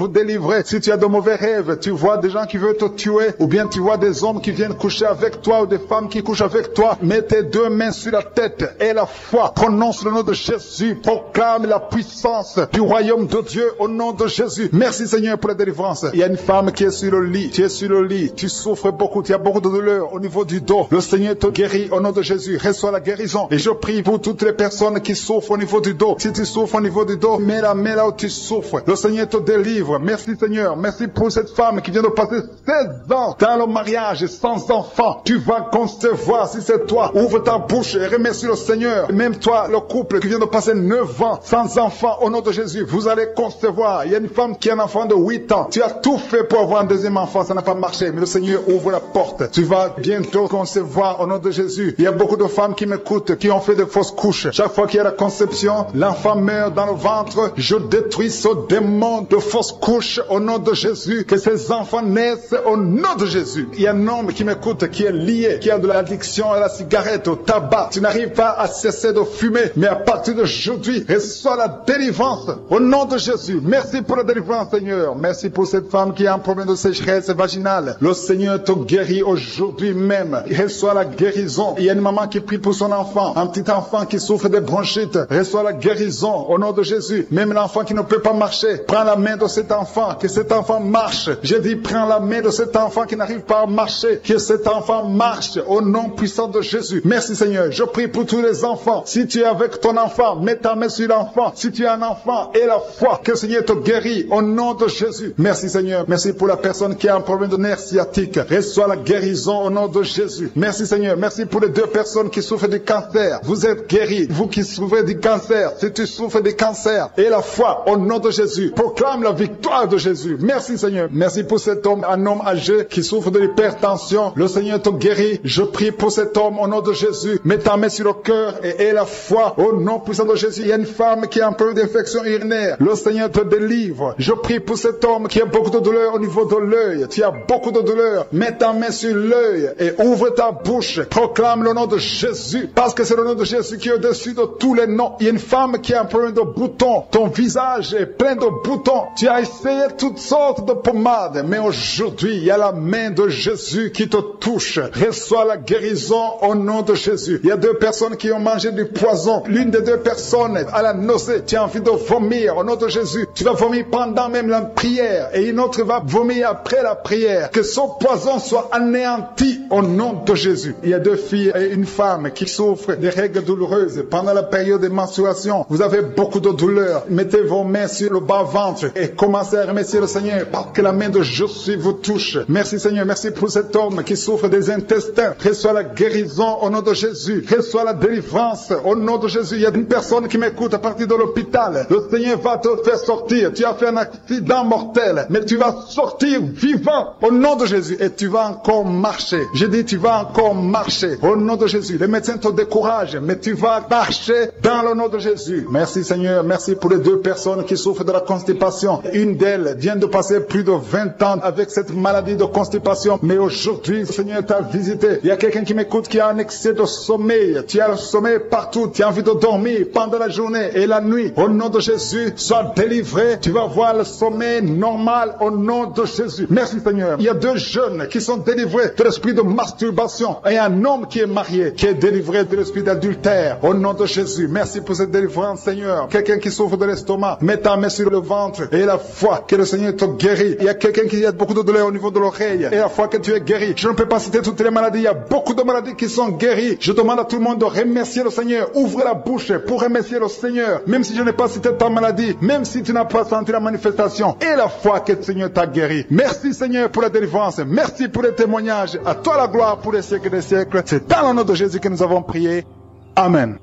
vous délivrer. Si tu as de mauvais rêves, tu vois des gens qui veulent te tuer, ou bien tu vois des hommes qui viennent coucher avec toi, ou des femmes qui couchent avec toi, mets tes deux mains sur la tête et la foi. Prononce le nom de Jésus. Proclame la puissance du royaume de Dieu au nom de Jésus. Merci Seigneur pour la délivrance. Il y a une femme qui est sur le lit. Tu es sur le lit. Tu souffres beaucoup. Tu as beaucoup de douleur au niveau du dos. Le Seigneur te guérit au nom de Jésus. Reçois la guérison. Et je prie pour toutes les personnes qui souffrent au niveau du dos. Si tu souffres au niveau du dos, mets la main là où tu souffres. Le Seigneur te délivre. Merci Seigneur. Merci pour cette femme qui vient de passer 16 ans dans le mariage sans enfant. Tu vas concevoir si c'est toi. Ouvre ta bouche et remercie le Seigneur. Même toi, le couple qui vient de passer 9 ans sans enfant, au nom de Jésus, vous allez concevoir. Il y a une femme qui a un enfant de 8 ans. Tu as tout fait pour avoir un deuxième enfant, ça n'a pas marché. Mais le Seigneur ouvre la porte. Tu vas bientôt concevoir au nom de Jésus. Il y a beaucoup de femmes qui m'écoutent, qui ont fait de fausses couches. Chaque fois qu'il y a la conception, l'enfant meurt dans le ventre. Je détruis ce démon de fausses couches au nom de Jésus. Que ces enfants naissent au nom de Jésus. Il y a un homme qui m'écoute, qui est lié, qui a de l'addiction à la cigarette, au tabac. Tu n'arrives pas à cesser de fumer. Mais à partir d'aujourd'hui, reçois la délivrance au nom de Jésus. Merci pour la délivrance, Seigneur. Merci pour cette femme qui a un problème de sécheresse vaginale. Le Seigneur te guérit aujourd'hui même. Reçois la guérison. Il y a une maman qui prie pour son enfant. Un petit enfant qui souffre de bronchite. Reçois la guérison au nom de Jésus. Même l'enfant qui ne peut pas marcher. Prends la main de cet enfant. Que cet enfant marche. J'ai dit, prends la main de cet enfant qui n'arrive pas à marcher. Que cet enfant marche au nom puissant de Jésus. Merci, Seigneur. Je prie pour tous les enfants. Si tu es avec ton enfant, mets ta main sur l'enfant. Si tu es un enfant, et la foi, que le Seigneur te guérit au nom de Jésus. Merci Seigneur. Merci pour la personne qui a un problème de nerf sciatique. Reçois la guérison au nom de Jésus. Merci Seigneur. Merci pour les 2 personnes qui souffrent du cancer. Vous êtes guéris. Vous qui souffrez du cancer, si tu souffres du cancer, et la foi au nom de Jésus. Proclame la victoire de Jésus. Merci Seigneur. Merci pour cet homme, un homme âgé qui souffre de l'hypertension. Le Seigneur te guérit. Je prie pour cet homme au nom de Jésus. Mets ta main sur le cœur et aie la foi au nom puissant de Jésus. Il y a une femme qui a un peu d'infection urinaire. Le Seigneur te délivre. Je prie pour cet homme qui a beaucoup de douleur au niveau de l'œil. Tu as beaucoup de douleur. Mets ta main sur l'œil et ouvre ta bouche. Proclame le nom de Jésus. Parce que c'est le nom de Jésus qui est au-dessus de tous les noms. Il y a une femme qui a un problème de boutons. Ton visage est plein de boutons. Tu as essayé toutes sortes de pommades. Mais aujourd'hui, il y a la main de Jésus qui te touche. Reçois la guérison au nom de Jésus. Il y a 2 personnes qui ont mangé du poison. L'une des 2 personnes a la nausée. Tu as envie de vomir au nom de Jésus. Tu vas vomir pendant même la prière. Et une autre va vomir après la prière. Que son poison soit anéanti au nom de Jésus. Il y a 2 filles et une femme qui souffrent des règles douloureuses pendant la période de menstruation. Vous avez beaucoup de douleur. Mettez vos mains sur le bas-ventre et commencez à remercier le Seigneur parce que la main de Jésus vous touche. Merci Seigneur. Merci pour cet homme qui souffre des intestins. Reçois la guérison au nom de Jésus. Reçois la délivrance au nom de Jésus. Il y a une personne qui m'écoute à partir de l'hôpital. Le Seigneur va te faire sortir. Tu as fait un accident mortel, mais tu vas sortir vivant au nom de Jésus et tu vas encore marcher. J'ai dit tu vas encore marcher au nom de Jésus. Les médecins te découragent, mais tu vas marcher dans le nom de Jésus. Merci Seigneur. Merci pour les 2 personnes qui souffrent de la constipation. Une d'elles vient de passer plus de 20 ans avec cette maladie de constipation, mais aujourd'hui le Seigneur t'a visité. Il y a quelqu'un qui m'écoute qui a un excès de sommeil. Tu as le sommeil partout. Tu as envie de dormir pendant la journée et la nuit. Au nom de Jésus, sois délivré. Tu vas voir le sommeil normal au nom de Jésus. Merci Seigneur. Il y a 2 jeunes qui sont délivrés de l'esprit de masturbation et un homme qui est marié qui est délivré de l'esprit d'adultère au nom de Jésus. Merci pour cette délivrance Seigneur. Quelqu'un qui souffre de l'estomac, mets ta main sur le ventre et la foi que le Seigneur te guérit. Il y a quelqu'un qui a beaucoup de douleur au niveau de l'oreille et la foi que tu es guéri. Je ne peux pas citer toutes les maladies. Il y a beaucoup de maladies qui sont guéries. Je demande à tout le monde de remercier le Seigneur. Ouvre la bouche pour remercier le Seigneur. Même si je n'ai pas cité ta maladie, même si tu n'as pas senti la manifestation et la foi que le Seigneur t'a guéri. Merci Seigneur pour la délivrance. Merci pour les témoignages. À toi la gloire pour les siècles des siècles. C'est dans le nom de Jésus que nous avons prié. Amen.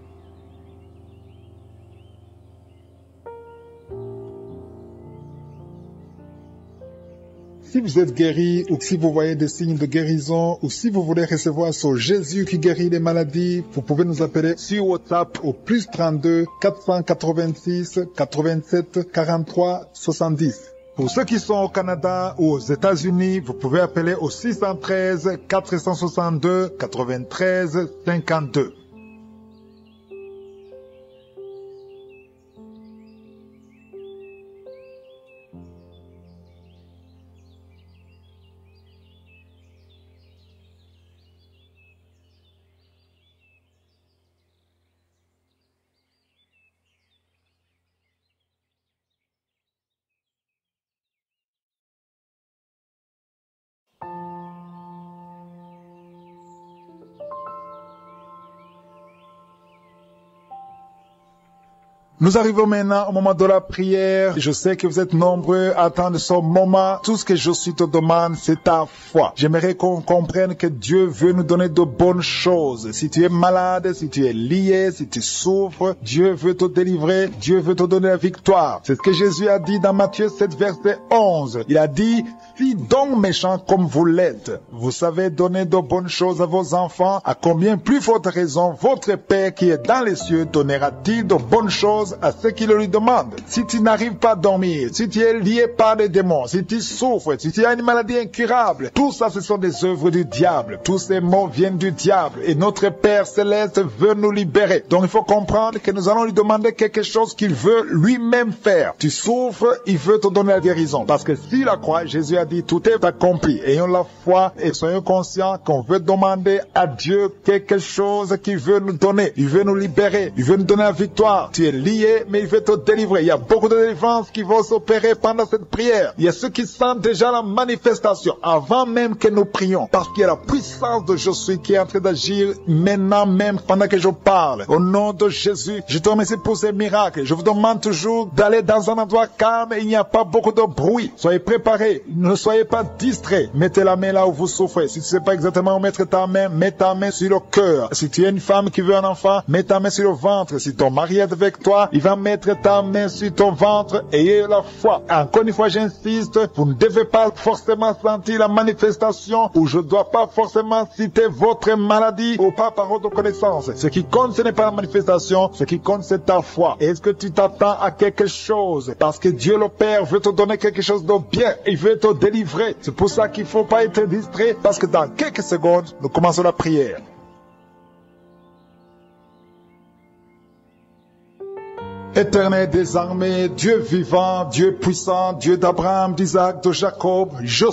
Si vous êtes guéri ou si vous voyez des signes de guérison ou si vous voulez recevoir ce Jésus qui guérit les maladies, vous pouvez nous appeler sur WhatsApp au +32 486 87 43 70. Pour ceux qui sont au Canada ou aux États-Unis, vous pouvez appeler au 613 462 93 52. Nous arrivons maintenant au moment de la prière. Je sais que vous êtes nombreux à attendre ce moment. Tout ce que Josué te demande, c'est ta foi. J'aimerais qu'on comprenne que Dieu veut nous donner de bonnes choses. Si tu es malade, si tu es lié, si tu souffres, Dieu veut te délivrer. Dieu veut te donner la victoire. C'est ce que Jésus a dit dans Matthieu 7, verset 11. Il a dit, si donc méchants comme vous l'êtes, vous savez donner de bonnes choses à vos enfants, à combien plus forte raison votre Père qui est dans les cieux donnera-t-il de bonnes choses à ceux qui le lui demandent. Si tu n'arrives pas à dormir, si tu es lié par des démons, si tu souffres, si tu as une maladie incurable, tout ça ce sont des œuvres du diable. Tous ces mots viennent du diable et notre Père Céleste veut nous libérer. Donc il faut comprendre que nous allons lui demander quelque chose qu'il veut lui-même faire. Tu souffres, il veut te donner la guérison. Parce que si la croix, Jésus a dit tout est accompli. Ayons la foi et soyons conscients qu'on veut demander à Dieu quelque chose qu'il veut nous donner. Il veut nous libérer. Il veut nous donner la victoire. Tu es lié, mais il veut te délivrer. Il y a beaucoup de délivrances qui vont s'opérer pendant cette prière. Il y a ceux qui sentent déjà la manifestation avant même que nous prions. Parce qu'il y a la puissance de Josué qui est en train d'agir maintenant même pendant que je parle. Au nom de Jésus, je te remercie pour ces miracles. Je vous demande toujours d'aller dans un endroit calme et il n'y a pas beaucoup de bruit. Soyez préparés. Ne soyez pas distraits. Mettez la main là où vous souffrez. Si tu ne sais pas exactement où mettre ta main, mets ta main sur le cœur. Si tu es une femme qui veut un enfant, mets ta main sur le ventre. Si ton mari est avec toi, il va mettre ta main sur ton ventre. Ayez la foi. Encore une fois, j'insiste, vous ne devez pas forcément sentir la manifestation ou je ne dois pas forcément citer votre maladie ou pas par votre connaissance. Ce qui compte, ce n'est pas la manifestation. Ce qui compte, c'est ta foi. Est-ce que tu t'attends à quelque chose? Parce que Dieu le Père veut te donner quelque chose de bien. Il veut te délivrer. C'est pour ça qu'il ne faut pas être distrait parce que dans quelques secondes, nous commençons la prière. Éternel des armées, Dieu vivant, Dieu puissant, Dieu d'Abraham, d'Isaac, de Jacob,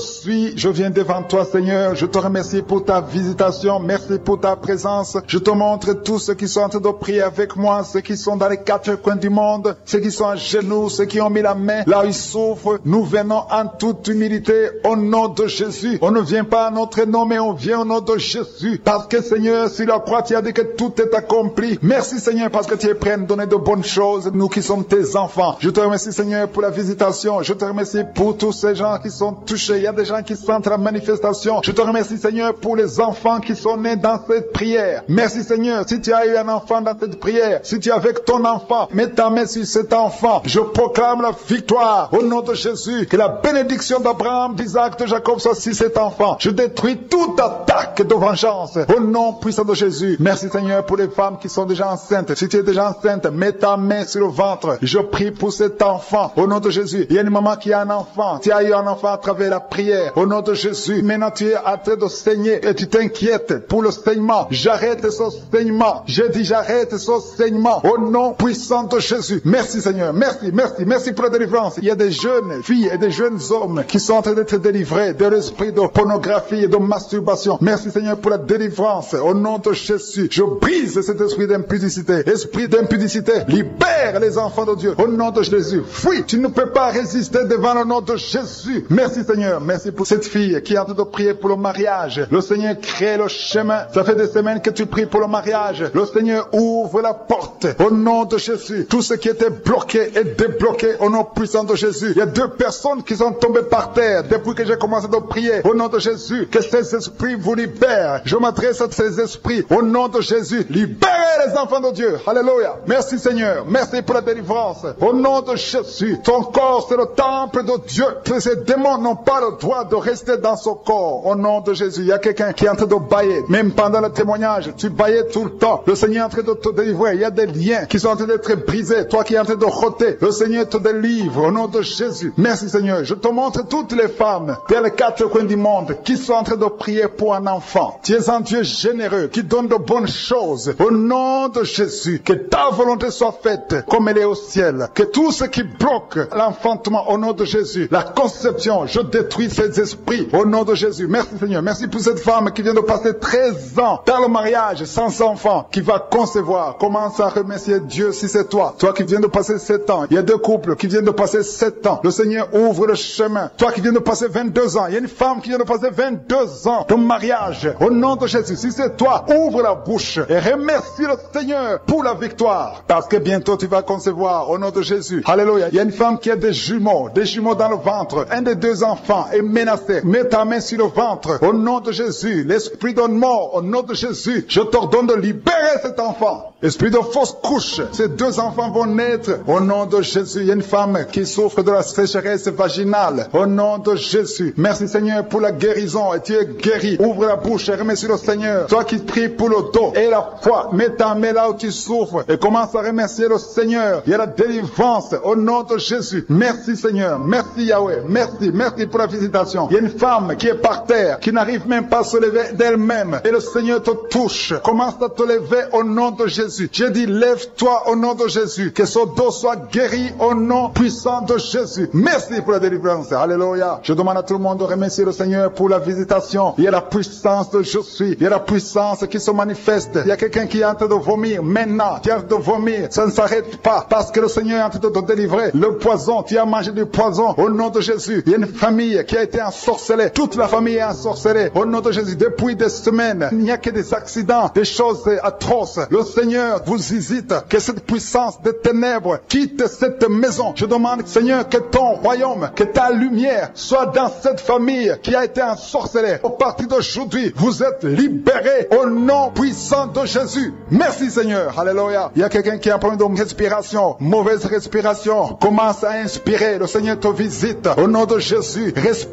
je viens devant toi Seigneur, je te remercie pour ta visitation, merci pour ta présence, je te montre tous ceux qui sont en train de prier avec moi, ceux qui sont dans les quatre coins du monde, ceux qui sont à genoux, ceux qui ont mis la main là où ils souffrent, nous venons en toute humilité au nom de Jésus, on ne vient pas à notre nom mais on vient au nom de Jésus, parce que Seigneur, sur la croix tu as dit que tout est accompli, merci Seigneur parce que tu es prêt à nous donner de bonnes choses, nous qui sommes tes enfants. Je te remercie Seigneur pour la visitation. Je te remercie pour tous ces gens qui sont touchés. Il y a des gens qui sentent la manifestation. Je te remercie Seigneur pour les enfants qui sont nés dans cette prière. Merci Seigneur. Si tu as eu un enfant dans cette prière, si tu es avec ton enfant, mets ta main sur cet enfant. Je proclame la victoire au nom de Jésus. Que la bénédiction d'Abraham, d'Isaac, de Jacob soit sur cet enfant. Je détruis toute attaque de vengeance au nom puissant de Jésus. Merci Seigneur pour les femmes qui sont déjà enceintes. Si tu es déjà enceinte, mets ta main sur le ventre. Je prie pour cet enfant au nom de Jésus. Il y a une maman qui a un enfant. Tu as eu un enfant à travers la prière au nom de Jésus. Maintenant tu es en train de saigner et tu t'inquiètes pour le saignement. J'arrête ce saignement. Je dis j'arrête ce saignement au nom puissant de Jésus. Merci Seigneur. Merci pour la délivrance. Il y a des jeunes filles et des jeunes hommes qui sont en train d'être délivrés de l'esprit de pornographie et de masturbation. Merci Seigneur pour la délivrance au nom de Jésus. Je brise cet esprit d'impudicité. Esprit d'impudicité, libère les enfants de Dieu au nom de Jésus. Fuis, tu ne peux pas résister devant le nom de Jésus. Merci Seigneur, merci pour cette fille qui est en train de prier pour le mariage. Le Seigneur crée le chemin. Ça fait des semaines que tu pries pour le mariage. Le Seigneur ouvre la porte au nom de Jésus. Tout ce qui était bloqué est débloqué au nom puissant de Jésus. Il y a 2 personnes qui sont tombées par terre depuis que j'ai commencé de prier au nom de Jésus. Que ces esprits vous libèrent. Je m'adresse à ces esprits au nom de Jésus. Libérez les enfants de Dieu. Alléluia. Merci Seigneur. Merci pour la délivrance. Au nom de Jésus, ton corps c'est le temple de Dieu. Que ces démons n'ont pas le droit de rester dans son corps. Au nom de Jésus, il y a quelqu'un qui est en train de bailler. Même pendant le témoignage, tu baillais tout le temps. Le Seigneur est en train de te délivrer. Il y a des liens qui sont en train d'être brisés. Toi qui es en train de roter, le Seigneur te délivre. Au nom de Jésus. Merci Seigneur. Je te montre toutes les femmes dans les 4 coins du monde qui sont en train de prier pour un enfant. Tu es un Dieu généreux qui donne de bonnes choses. Au nom de Jésus, que ta volonté soit faite comme elle est au ciel. Que tout ce qui bloque l'enfantement au nom de Jésus, la conception, je détruis ces esprits au nom de Jésus. Merci Seigneur. Merci pour cette femme qui vient de passer 13 ans dans le mariage sans enfant, qui va concevoir. Commence à remercier Dieu si c'est toi. Toi qui viens de passer 7 ans. Il y a 2 couples qui viennent de passer 7 ans. Le Seigneur ouvre le chemin. Toi qui viens de passer 22 ans. Il y a une femme qui vient de passer 22 ans de mariage. Au nom de Jésus, si c'est toi, ouvre la bouche et remercie le Seigneur pour la victoire. Parce que bientôt tu vas à concevoir au nom de Jésus. Alléluia. Il y a une femme qui a des jumeaux dans le ventre. Un des deux enfants est menacé. Mets ta main sur le ventre au nom de Jésus. L'esprit de mort au nom de Jésus. Je t'ordonne de libérer cet enfant. Esprit de fausse couche. Ces deux enfants vont naître au nom de Jésus. Il y a une femme qui souffre de la sécheresse vaginale au nom de Jésus. Merci Seigneur pour la guérison. Et tu es guéri. Ouvre la bouche et remercie le Seigneur. Toi qui pries pour le dos et la foi, mets ta main là où tu souffres et commence à remercier le Seigneur. Il y a la délivrance au nom de Jésus. Merci Seigneur. Merci Yahweh. Merci pour la visitation. Il y a une femme qui est par terre, qui n'arrive même pas à se lever d'elle-même. Et le Seigneur te touche. Commence à te lever au nom de Jésus. J'ai dit, lève-toi au nom de Jésus. Que son dos soit guéri au nom puissant de Jésus. Merci pour la délivrance. Alléluia. Je demande à tout le monde de remercier le Seigneur pour la visitation. Il y a la puissance de je suis. Il y a la puissance qui se manifeste. Il y a quelqu'un qui est en train de vomir maintenant. Qui est en train de vomir. Ça ne s'arrête pas parce que le Seigneur est en train de te délivrer. Le poison, tu as mangé du poison au nom de Jésus. Il y a une famille qui a été ensorcelée. Toute la famille est ensorcelée au nom de Jésus. Depuis des semaines, il n'y a que des accidents, des choses atroces. Le Seigneur vous hésite. Que cette puissance des ténèbres quitte cette maison. Je demande, Seigneur, que ton royaume, que ta lumière soit dans cette famille qui a été ensorcelée. Au partir d'aujourd'hui, vous êtes libérés au nom puissant de Jésus. Merci Seigneur. Alléluia. Il y a quelqu'un qui a un problème de respiration, mauvaise respiration. Commence à inspirer. Le Seigneur te visite au nom de Jésus.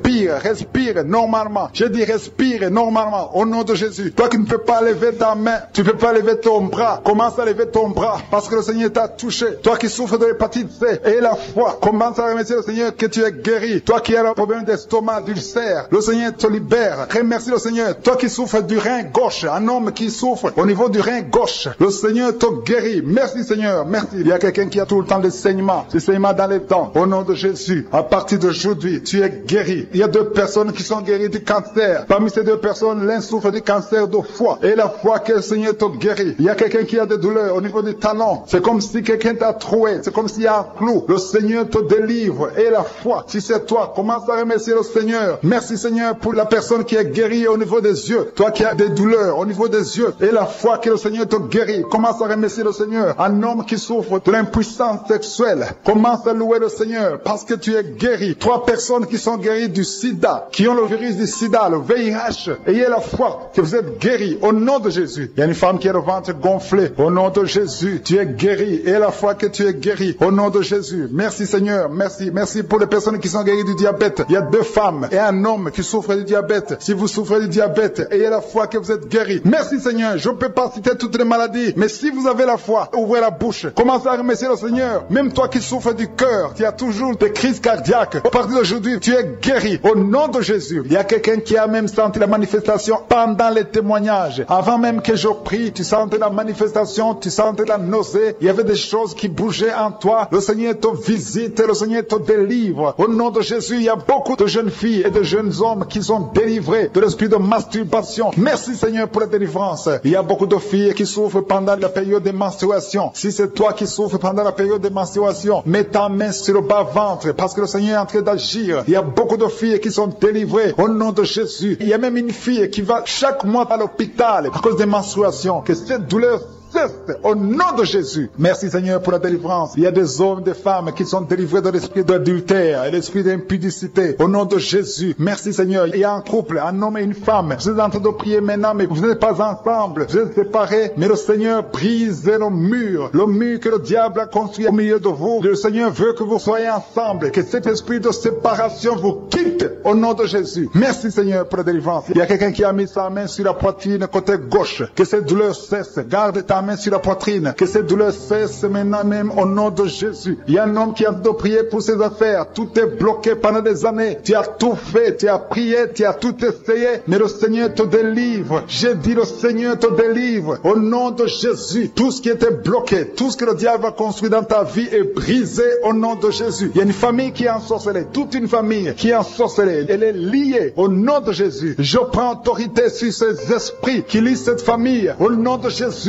Respire normalement. Je dis respire normalement au nom de Jésus. Toi qui ne peux pas lever ta main, tu ne peux pas lever ton bras. Commence à lever ton bras parce que le Seigneur t'a touché. Toi qui souffres de l'hépatite C et la foi, commence à remercier le Seigneur que tu es guéri. Toi qui as un problème d'estomac, d'ulcère, le Seigneur te libère. Remercie le Seigneur. Toi qui souffres du rein gauche, un homme qui souffre au niveau du rein gauche, le Seigneur te guérit. Merci Seigneur, merci. Il y a quelqu'un qui a tout le temps des saignements dans les dents. Au nom de Jésus, à partir d'aujourd'hui, tu es guéri. Il y a deux personnes qui sont guéries du cancer. Parmi ces deux personnes, l'un souffre du cancer de foie et la foi que le Seigneur te guérit. Il y a quelqu'un qui a des douleurs au niveau du talon. C'est comme si quelqu'un t'a troué. C'est comme s'il y a un clou. Le Seigneur te délivre et la foi. Si c'est toi, commence à remercier le Seigneur. Merci Seigneur pour la personne qui est guérie au niveau des yeux. Toi qui as des douleurs au niveau des yeux et la foi que le Seigneur te guérit. Commence à remercier le Seigneur. Un homme qui souffre de l'impuissance sexuelle. Commence à louer le Seigneur parce que tu es guéri. 3 personnes qui sont guéries du sida, qui ont le virus du sida, le VIH. Ayez la foi que vous êtes guéris au nom de Jésus. Il y a une femme qui a le ventre gonflé. Au nom de Jésus, tu es guéri. Ayez la foi que tu es guéri au nom de Jésus. Merci Seigneur. Merci pour les personnes qui sont guéries du diabète. Il y a 2 femmes et un homme qui souffrent du diabète. Si vous souffrez du diabète, ayez la foi que vous êtes guéris. Merci Seigneur. Je ne peux pas citer toutes les maladies, mais si vous avez la foi, ouvrez la bouche. Commencez à remercier le Seigneur. Même toi qui souffres du cœur, qui a toujours des crises cardiaques, à partir d'aujourd'hui, tu es guéri au nom de Jésus. Il y a quelqu'un qui a même senti la manifestation pendant les témoignages. Avant même que je prie, tu sentais la manifestation, tu sentais la nausée. Il y avait des choses qui bougeaient en toi. Le Seigneur te visite, le Seigneur te délivre. Au nom de Jésus, il y a beaucoup de jeunes filles et de jeunes hommes qui sont délivrés de l'esprit de masturbation. Merci Seigneur pour la délivrance. Il y a beaucoup de filles qui souffrent pendant la période de menstruation. Si c'est toi qui souffres pendant la période de menstruation, mets ta main sur le bas-ventre parce que le Seigneur est en train d'agir. Il y a beaucoup de filles qui sont délivrées au nom de Jésus. Il y a même une fille qui va chaque mois à l'hôpital à cause des menstruations. Que cette douleur au nom de Jésus. Merci Seigneur pour la délivrance. Il y a des hommes, des femmes qui sont délivrés de l'esprit d'adultère et l'esprit d'impudicité. Au nom de Jésus. Merci Seigneur. Il y a un couple, un homme et une femme. Vous êtes en train de prier maintenant, mais vous n'êtes pas ensemble. Vous êtes séparés, mais le Seigneur brise le mur que le diable a construit au milieu de vous. Le Seigneur veut que vous soyez ensemble. Que cet esprit de séparation vous quitte au nom de Jésus. Merci Seigneur pour la délivrance. Il y a quelqu'un qui a mis sa main sur la poitrine côté gauche. Que cette douleur cesse. Garde ta main sur la poitrine, que cette douleur cesse maintenant même au nom de Jésus. Il y a un homme qui a de prier pour ses affaires. Tout est bloqué pendant des années. Tu as tout fait, tu as prié, tu as tout essayé, mais le Seigneur te délivre. J'ai dit le Seigneur te délivre au nom de Jésus. Tout ce qui était bloqué, tout ce que le diable a construit dans ta vie est brisé au nom de Jésus. Il y a une famille qui est ensorcelée, toute une famille qui est ensorcelée. Elle est liée au nom de Jésus. Je prends autorité sur ces esprits qui lient cette famille au nom de Jésus. Je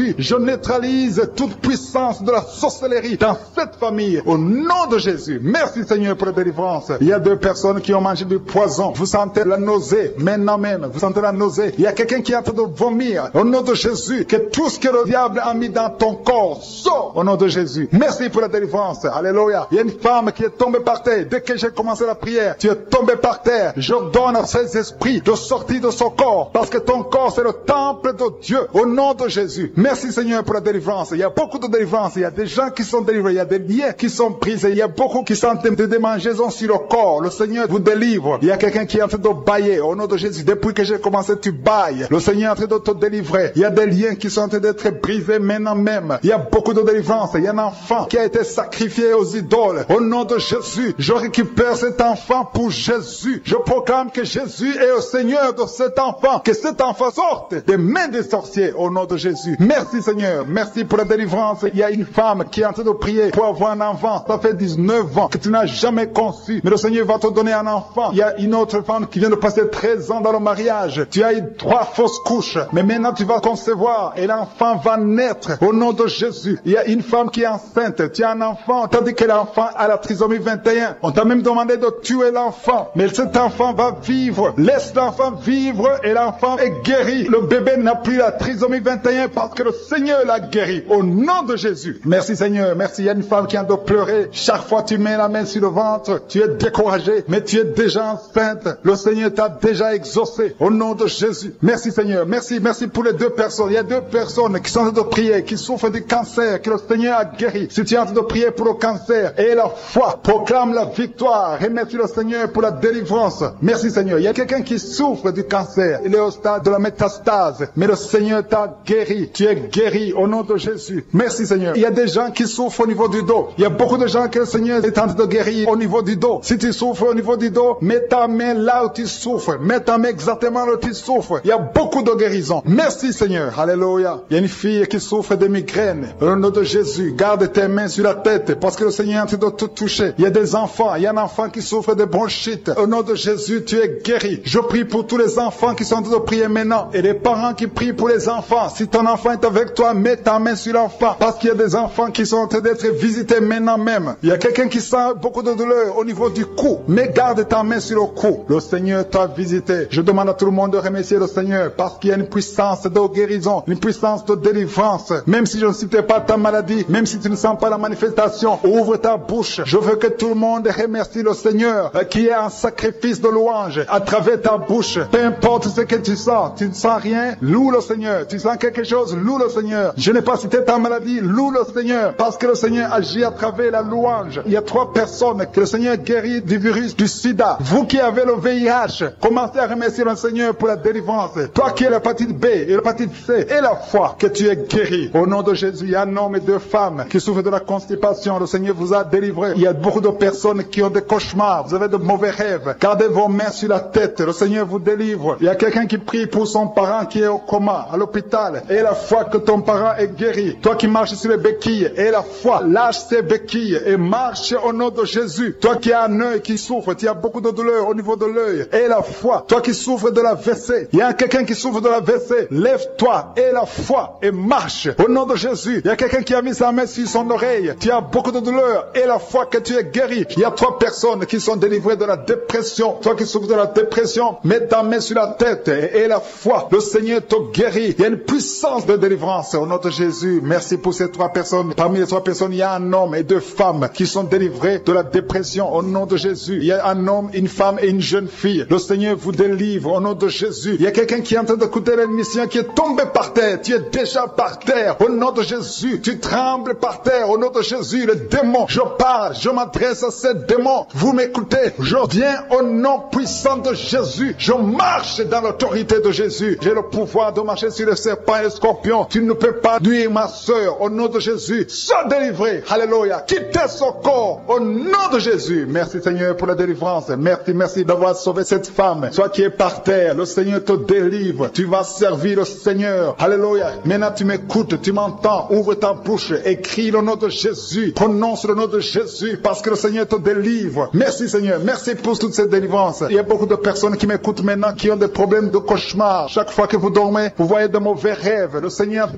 neutralise toute puissance de la sorcellerie dans cette famille. Au nom de Jésus. Merci Seigneur pour la délivrance. Il y a 2 personnes qui ont mangé du poison. Vous sentez la nausée. Maintenant même, vous sentez la nausée. Il y a quelqu'un qui est en train de vomir. Au nom de Jésus, que tout ce que le diable a mis dans ton corps sort au nom de Jésus. Merci pour la délivrance. Alléluia. Il y a une femme qui est tombée par terre. Dès que j'ai commencé la prière, tu es tombé par terre. Je donne à ces esprits de sortir de son corps. Parce que ton corps, c'est le temple de Dieu. Au nom de Jésus. Merci Seigneur pour la délivrance. Il y a beaucoup de délivrance. Il y a des gens qui sont délivrés. Il y a des liens qui sont brisés. Il y a beaucoup qui sentent des démangeaisons sur le corps. Le Seigneur vous délivre. Il y a quelqu'un qui est en train de bailler. Au nom de Jésus. Depuis que j'ai commencé, tu bailles. Le Seigneur est en train de te délivrer. Il y a des liens qui sont en train d'être brisés maintenant même. Il y a beaucoup de délivrance. Il y a un enfant qui a été sacrifié aux idoles. Au nom de Jésus, je récupère cet enfant pour Jésus. Je proclame que Jésus est le Seigneur de cet enfant. Que cet enfant sorte des mains des sorciers. Au nom de Jésus. Merci Seigneur. Merci pour la délivrance. Il y a une femme qui est en train de prier pour avoir un enfant. Ça fait 19 ans que tu n'as jamais conçu. Mais le Seigneur va te donner un enfant. Il y a une autre femme qui vient de passer 13 ans dans le mariage. Tu as eu 3 fausses couches. Mais maintenant tu vas concevoir et l'enfant va naître. Au nom de Jésus. Il y a une femme qui est enceinte. Tu as un enfant. Tandis que l'enfant a la trisomie 21. On t'a même demandé de tuer l'enfant. Mais cet enfant va vivre. Laisse l'enfant vivre et l'enfant est guéri. Le bébé n'a plus la trisomie 21 parce que le Seigneur l'a guéri. Au nom de Jésus. Merci Seigneur. Merci. Il y a une femme qui a de pleurer. Chaque fois tu mets la main sur le ventre, tu es découragé, mais tu es déjà enceinte. Le Seigneur t'a déjà exaucé. Au nom de Jésus. Merci Seigneur. Merci. Merci pour les 2 personnes. Il y a 2 personnes qui sont en train de prier, qui souffrent du cancer, que le Seigneur a guéri. Si tu es en train de prier pour le cancer et la foi, proclame la victoire. Remercie le Seigneur pour la délivrance. Merci Seigneur. Il y a quelqu'un qui souffre du cancer. Il est au stade de la métastase. Mais le Seigneur t'a guéri. Tu es guéri au nom de Jésus. Merci Seigneur. Il y a des gens qui souffrent au niveau du dos. Il y a beaucoup de gens que le Seigneur est en train de guérir au niveau du dos. Si tu souffres au niveau du dos, mets ta main là où tu souffres. Mets ta main exactement là où tu souffres. Il y a beaucoup de guérisons. Merci Seigneur. Alléluia. Il y a une fille qui souffre de migraines. Au nom de Jésus, garde tes mains sur la tête parce que le Seigneur est en train de te toucher. Il y a des enfants. Il y a un enfant qui souffre de bronchite. Au nom de Jésus, tu es guéri. Je prie pour tous les enfants qui sont en train de prier maintenant et les parents qui prient pour les enfants. Si ton enfant est avec toi, mets ta main sur l'enfant parce qu'il y a des enfants qui sont en train d'être visités maintenant même. Il y a quelqu'un qui sent beaucoup de douleur au niveau du cou. Mais garde ta main sur le cou. Le Seigneur t'a visité. Je demande à tout le monde de remercier le Seigneur parce qu'il y a une puissance de guérison, une puissance de délivrance. Même si je ne citais pas ta maladie, même si tu ne sens pas la manifestation, ouvre ta bouche. Je veux que tout le monde remercie le Seigneur qui est un sacrifice de louange à travers ta bouche. Peu importe ce que tu sens ne sens rien, loue le Seigneur. Tu sens quelque chose, loue le Seigneur. Je n'ai pas cité ta maladie, loue le Seigneur parce que le Seigneur agit à travers la louange. Il y a 3 personnes que le Seigneur guérit du virus du sida. Vous qui avez le VIH, commencez à remercier le Seigneur pour la délivrance. Toi qui as l'hépatite B et l'hépatite C et la foi, que tu es guéri. Au nom de Jésus, il y a un homme et 2 femmes qui souffrent de la constipation. Le Seigneur vous a délivré. Il y a beaucoup de personnes qui ont des cauchemars. Vous avez de mauvais rêves. Gardez vos mains sur la tête. Le Seigneur vous délivre. Il y a quelqu'un qui prie pour son parent qui est au coma, à l'hôpital. Et la foi que ton parent est guéri. Toi qui marches sur les béquilles, et la foi, lâche ces béquilles et marche au nom de Jésus. Toi qui as un œil qui souffre, tu as beaucoup de douleur au niveau de l'œil. Et la foi, toi qui souffres de la WC, il y a quelqu'un qui souffre de la WC. Lève-toi et la foi et marche au nom de Jésus. Il y a quelqu'un qui a mis sa main sur son oreille. Tu as beaucoup de douleur et la foi que tu es guéri. Il y a 3 personnes qui sont délivrées de la dépression. Toi qui souffres de la dépression, mets ta main sur la tête et la foi. Le Seigneur te guérit. Il y a une puissance de délivrance au nom de Jésus. Merci pour ces 3 personnes. Parmi les 3 personnes, il y a un homme et 2 femmes qui sont délivrés de la dépression au nom de Jésus. Il y a un homme, une femme et une jeune fille. Le Seigneur vous délivre au nom de Jésus. Il y a quelqu'un qui est en train d'écouter l'émission qui est tombé par terre. Tu es déjà par terre au nom de Jésus. Tu trembles par terre au nom de Jésus. Le démon, je parle, je m'adresse à ces démons. Vous m'écoutez. Je viens au nom puissant de Jésus. Je marche dans l'autorité de Jésus. J'ai le pouvoir de marcher sur les serpents et les scorpions. Tu ne peux pas nuire ma soeur au nom de Jésus. Sois délivré. Alléluia. Quittez son corps au nom de Jésus. Merci Seigneur pour la délivrance. Merci d'avoir sauvé cette femme. Toi qui es par terre, le Seigneur te délivre. Tu vas servir le Seigneur. Alléluia. Maintenant tu m'écoutes, tu m'entends. Ouvre ta bouche et crie le nom de Jésus. Prononce le nom de Jésus parce que le Seigneur te délivre. Merci Seigneur. Merci pour toute cette délivrance. Il y a beaucoup de personnes qui m'écoutent maintenant qui ont des problèmes de cauchemar. Chaque fois que vous dormez, vous voyez de mauvais rêves. Le Seigneur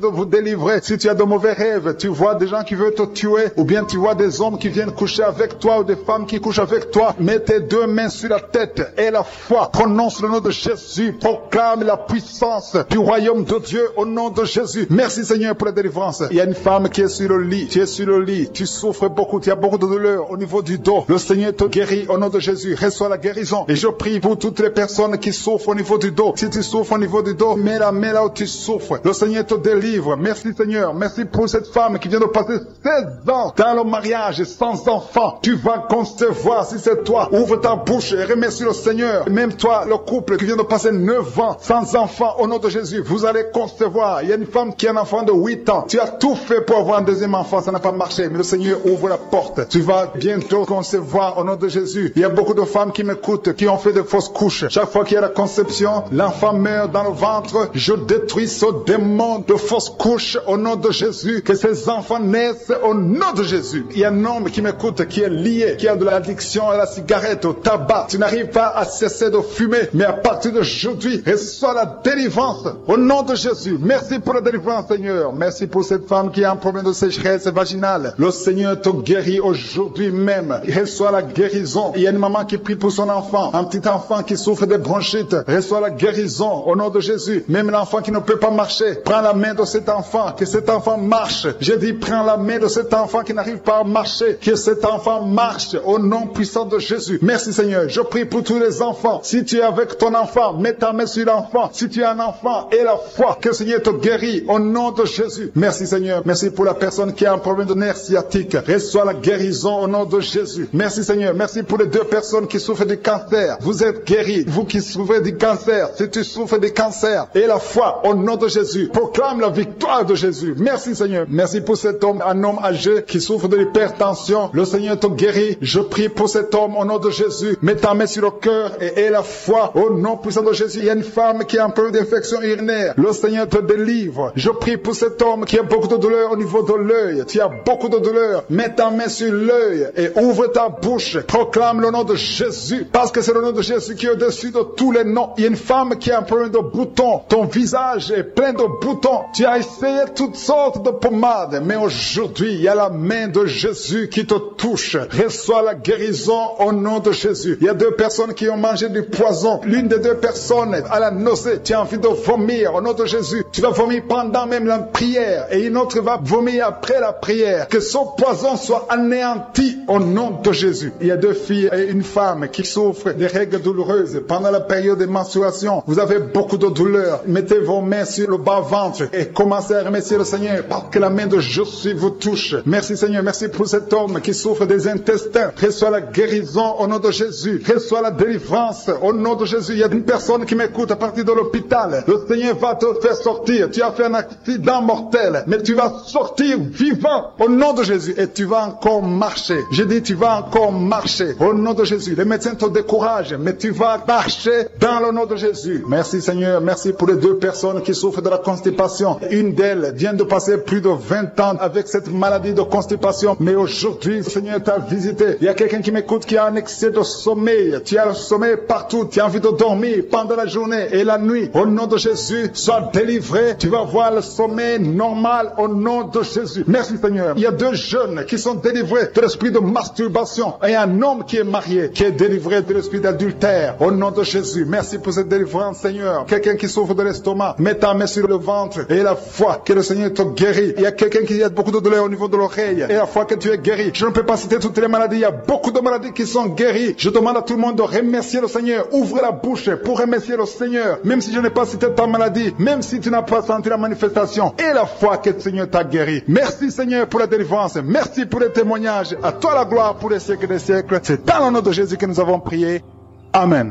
de vous délivrer. Si tu as de mauvais rêves, tu vois des gens qui veulent te tuer, ou bien tu vois des hommes qui viennent coucher avec toi, ou des femmes qui couchent avec toi, mets tes deux mains sur la tête et la foi. Prononce le nom de Jésus. Proclame la puissance du royaume de Dieu au nom de Jésus. Merci Seigneur pour la délivrance. Il y a une femme qui est sur le lit. Tu es sur le lit. Tu souffres beaucoup. Tu as beaucoup de douleur au niveau du dos. Le Seigneur te guérit au nom de Jésus. Reçois la guérison. Et je prie pour toutes les personnes qui souffrent au niveau du dos. Si tu souffres au niveau du dos, mets la main là où tu souffres. Le Seigneur te délivre. Merci Seigneur. Merci pour cette femme qui vient de passer 16 ans dans le mariage sans enfant. Tu vas concevoir si c'est toi. Ouvre ta bouche et remercie le Seigneur. Même toi, le couple qui vient de passer 9 ans sans enfant, au nom de Jésus, vous allez concevoir. Il y a une femme qui a un enfant de 8 ans. Tu as tout fait pour avoir un deuxième enfant, ça n'a pas marché. Mais le Seigneur ouvre la porte. Tu vas bientôt concevoir au nom de Jésus. Il y a beaucoup de femmes qui m'écoutent, qui ont fait de fausses couches. Chaque fois qu'il y a la conception, l'enfant meurt dans le ventre. Je détruis ce démon de fausses couches au nom de Jésus. Que ces enfants naissent au nom de Jésus. Il y a un homme qui m'écoute, qui est lié, qui a de l'addiction à la cigarette, au tabac. Tu n'arrives pas à cesser de fumer. Mais à partir d'aujourd'hui, reçois la délivrance au nom de Jésus. Merci pour la délivrance, Seigneur. Merci pour cette femme qui a un problème de sécheresse vaginale. Le Seigneur te guérit aujourd'hui même. Reçois la guérison. Il y a une maman qui prie pour son enfant. Un petit enfant qui souffre de bronchite. Reçois la guérison au nom de Jésus. Même l'enfant qui ne peut pas marcher. Prends la main de cet enfant. Que cet enfant marche. J'ai dit, prends la main de cet enfant qui n'arrive pas à marcher. Que cet enfant marche au nom puissant de Jésus. Merci, Seigneur. Je prie pour tous les enfants. Si tu es avec ton enfant, mets ta main sur l'enfant. Si tu as un enfant, et la foi, que le Seigneur te guérit au nom de Jésus. Merci Seigneur. Merci pour la personne qui a un problème de nerf sciatique. Reçois la guérison au nom de Jésus. Merci Seigneur. Merci pour les 2 personnes qui souffrent du cancer. Vous êtes guéris. Vous qui souffrez du cancer, si tu souffres du cancer, et la foi au nom de Jésus. Proclame la victoire de Jésus. Merci Seigneur. Merci pour cet homme, un homme âgé qui souffre de l'hypertension. Le Seigneur te guérit. Je prie pour cet homme au nom de Jésus. Mets ta main sur le cœur et aie la foi au nom puissant de Jésus. Il y a une femme qui a un peu d'infection urinaire. Le Seigneur te délivre. Je prie pour cet homme qui a beaucoup de douleur au niveau de l'œil. Tu as beaucoup de douleur. Mets ta main sur l'œil et ouvre ta bouche. Proclame le nom de Jésus. Parce que c'est le nom de Jésus qui est au-dessus de tous les noms. Il y a une femme qui a un problème de boutons. Ton visage est plein de boutons. Tu as essayé toutes sortes de pommades. Mais aujourd'hui, il y a la main de Jésus qui te touche. Reçois la guérison au nom de Jésus. Il y a 2 personnes qui ont mangé du poison. L'une des 2 personnes à la nausée. Tu as envie de vomir au nom de Jésus. Tu vas vomir pendant même la prière. Et une autre va vomir après la prière. Que son poison soit anéanti au nom de Jésus. Il y a 2 filles et une femme qui souffrent des règles douloureuses pendant la période de menstruation. Vous avez beaucoup de douleur. Mettez vos mains sur le bas-ventre et commencez à remercier le Seigneur parce que la main de Jésus vous touche. Merci Seigneur. Merci pour cet homme qui souffre des intestins. Reçois la guérison au nom de Jésus. Reçois la délivrance au nom de Jésus. Il y a une personne qui m'écoute à partir de l'hôpital. Le Seigneur va te faire sortir. Tu as fait un accident mortel, mais tu vas sortir vivant au nom de Jésus et tu vas encore marcher. J'ai dit tu vas encore marcher au nom de Jésus. Les médecins te découragent, mais tu vas marcher dans le nom de Jésus. Merci Seigneur. Merci pour les 2 personnes qui souffrent de la constipation. Une d'elles vient de passer plus de 20 ans avec cette maladie de constipation, mais aujourd'hui le Seigneur t'a visité. Il y a quelqu'un qui m'écoute qui a un excès de sommeil. Tu as le sommeil partout. Tu as envie de dormir pendant la journée et la nuit. Au nom de Jésus, sois délivré. Tu vas voir le sommeil normal au nom de Jésus. Merci Seigneur. Il y a 2 jeunes qui sont délivrés de l'esprit de masturbation et un homme qui est marié qui est délivré de l'esprit d'adultère au nom de Jésus. Merci pour cette délivrance Seigneur. Quelqu'un qui souffre de l'estomac, mets ta main sur le ventre et la foi que le Seigneur te guérit. Il y a quelqu'un qui a beaucoup de douleur au niveau de l'oreille et la foi que tu es guéri. Je ne peux pas citer toutes les maladies. Il y a beaucoup de maladies qui sont guéries. Je demande à tout le monde de remercier le Seigneur. Ouvre la bouche pour remercier le Seigneur. Même si je n'ai pas cité ta maladie, même si tu n'as pas senti la manifestation et la foi que le Seigneur t'a guéri. Merci Seigneur pour la délivrance. Merci pour les témoignages. À toi la gloire pour les siècles des siècles. C'est dans le nom de Jésus que nous avons prié. Amen.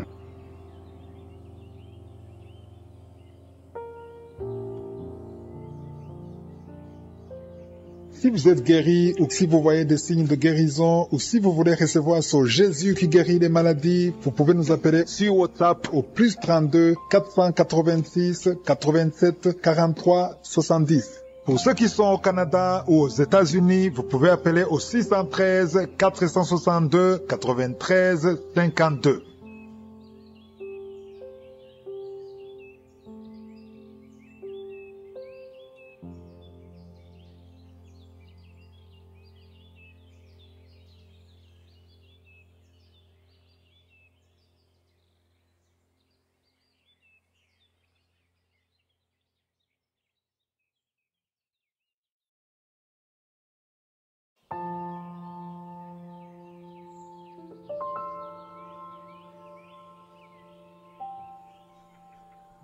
Si vous êtes guéri ou si vous voyez des signes de guérison ou si vous voulez recevoir ce Jésus qui guérit les maladies, vous pouvez nous appeler sur WhatsApp au plus 32 486 87 43 70. Pour ceux qui sont au Canada ou aux États-Unis, vous pouvez appeler au 613 462 93 52.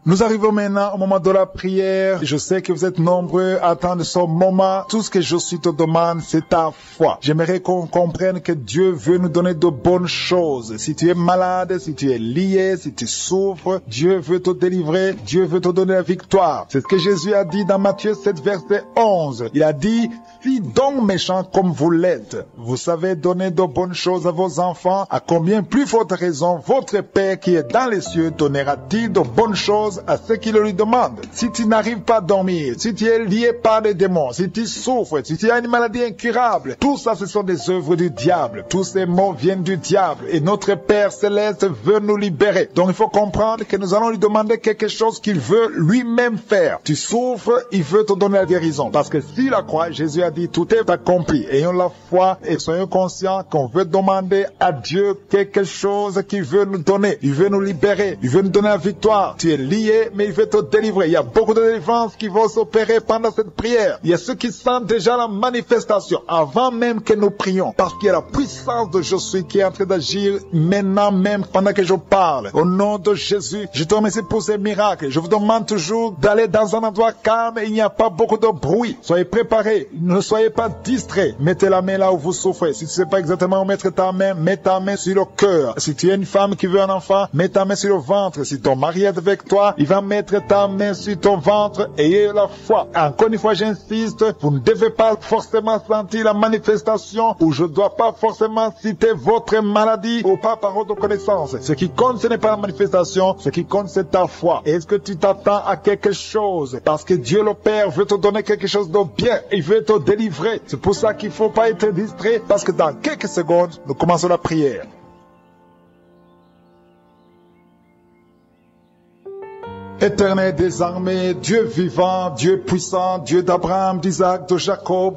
Nous arrivons maintenant au moment de la prière. Je sais que vous êtes nombreux à attendre ce moment. Tout ce que Josué te demande, c'est ta foi. J'aimerais qu'on comprenne que Dieu veut nous donner de bonnes choses. Si tu es malade, si tu es lié, si tu souffres, Dieu veut te délivrer. Dieu veut te donner la victoire. C'est ce que Jésus a dit dans Matthieu 7, verset 11. Il a dit, si donc méchants comme vous l'êtes, vous savez donner de bonnes choses à vos enfants, à combien plus forte raison votre Père qui est dans les cieux donnera-t-il de bonnes choses à ceux qui le lui demandent. Si tu n'arrives pas à dormir, si tu es lié par des démons, si tu souffres, si tu as une maladie incurable, tout ça ce sont des œuvres du diable. Tous ces mots viennent du diable et notre Père Céleste veut nous libérer. Donc il faut comprendre que nous allons lui demander quelque chose qu'il veut lui-même faire. Tu souffres, il veut te donner la guérison. Parce que si la croix, Jésus a dit tout est accompli. Ayons la foi et soyons conscients qu'on veut demander à Dieu quelque chose qu'il veut nous donner. Il veut nous libérer. Il veut nous donner la victoire. Tu es lié, mais il veut te délivrer. Il y a beaucoup de délivrances qui vont s'opérer pendant cette prière. Il y a ceux qui sentent déjà la manifestation avant même que nous prions. Parce qu'il y a la puissance de Josué qui est en train d'agir maintenant même pendant que je parle. Au nom de Jésus, je te remercie pour ces miracles. Je vous demande toujours d'aller dans un endroit calme et il n'y a pas beaucoup de bruit. Soyez préparés. Ne soyez pas distraits. Mettez la main là où vous souffrez. Si tu ne sais pas exactement où mettre ta main, mets ta main sur le cœur. Si tu es une femme qui veut un enfant, mets ta main sur le ventre. Si ton mari est avec toi, il va mettre ta main sur ton ventre. Ayez la foi. Encore une fois, j'insiste, vous ne devez pas forcément sentir la manifestation ou je ne dois pas forcément citer votre maladie ou pas par votre connaissance. Ce qui compte, ce n'est pas la manifestation. Ce qui compte, c'est ta foi. Est-ce que tu t'attends à quelque chose? Parce que Dieu le Père veut te donner quelque chose de bien. Il veut te délivrer. C'est pour ça qu'il ne faut pas être distrait parce que dans quelques secondes, nous commençons la prière. Éternel des armées, Dieu vivant, Dieu puissant, Dieu d'Abraham, d'Isaac, de Jacob,